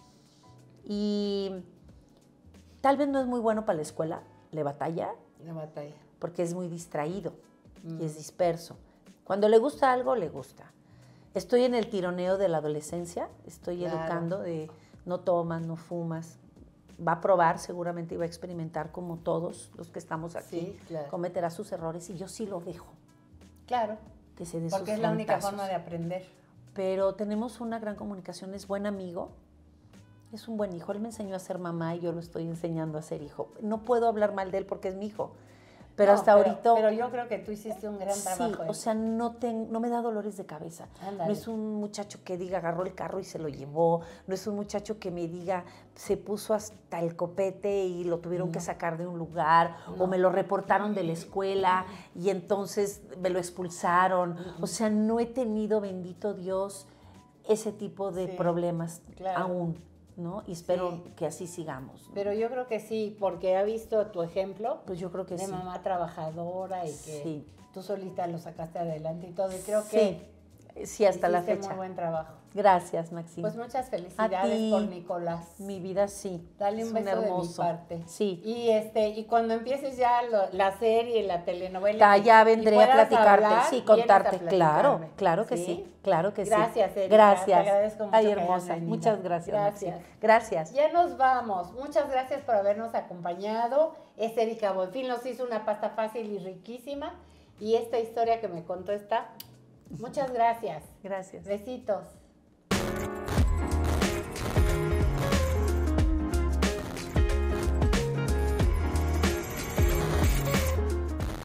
Y tal vez no es muy bueno para la escuela. Le batalla. La batalla. Porque es muy distraído y es disperso. Cuando le gusta algo, le gusta. Estoy en el tironeo de la adolescencia. Estoy educando de no tomas, no fumas. Va a probar, seguramente, y va a experimentar como todos los que estamos aquí. Sí, claro. Cometerá sus errores y yo sí lo dejo. Claro. Que se dé porque sus es la única frontazos. forma de aprender. Pero tenemos una gran comunicación, es buen amigo, es un buen hijo. Él me enseñó a ser mamá y yo lo estoy enseñando a ser hijo. No puedo hablar mal de él porque es mi hijo. Pero hasta ahorita... Pero yo creo que tú hiciste un gran trabajo. Sí, o sea, no me da dolores de cabeza. Ándale. No es un muchacho que diga, agarró el carro y se lo llevó. No es un muchacho que me diga, se puso hasta el copete y lo tuvieron que sacar de un lugar. O me lo reportaron de la escuela y entonces me lo expulsaron. O sea, no he tenido, bendito Dios, ese tipo de problemas aún. ¿No? Y espero que así sigamos, ¿no? Pero yo creo que sí, porque he visto tu ejemplo pues yo creo que de sí. mamá trabajadora y que Sí. tú solita lo sacaste adelante y todo. Y creo que sí, hasta la hiciste fecha. muy buen trabajo. Gracias, Maxine. Pues muchas A felicidades ti, por Nicolás. Mi vida sí. Dale un es beso hermoso. de mi parte. Sí. Y cuando empieces ya la serie, la telenovela. Ya vendré y a puedas platicarte, hablar, sí, vienes a contarte. Claro, platicarme. claro que sí, claro que Gracias, sí. Erika, Gracias. te agradezco mucho Ay, que hayas hermosa. venido. Muchas gracias, Gracias. Maxine. Gracias. Ya nos vamos. Muchas gracias por habernos acompañado. Es Erika Buenfil, nos hizo una pasta fácil y riquísima. Y esta historia que me contó está. Muchas gracias. Gracias. Besitos.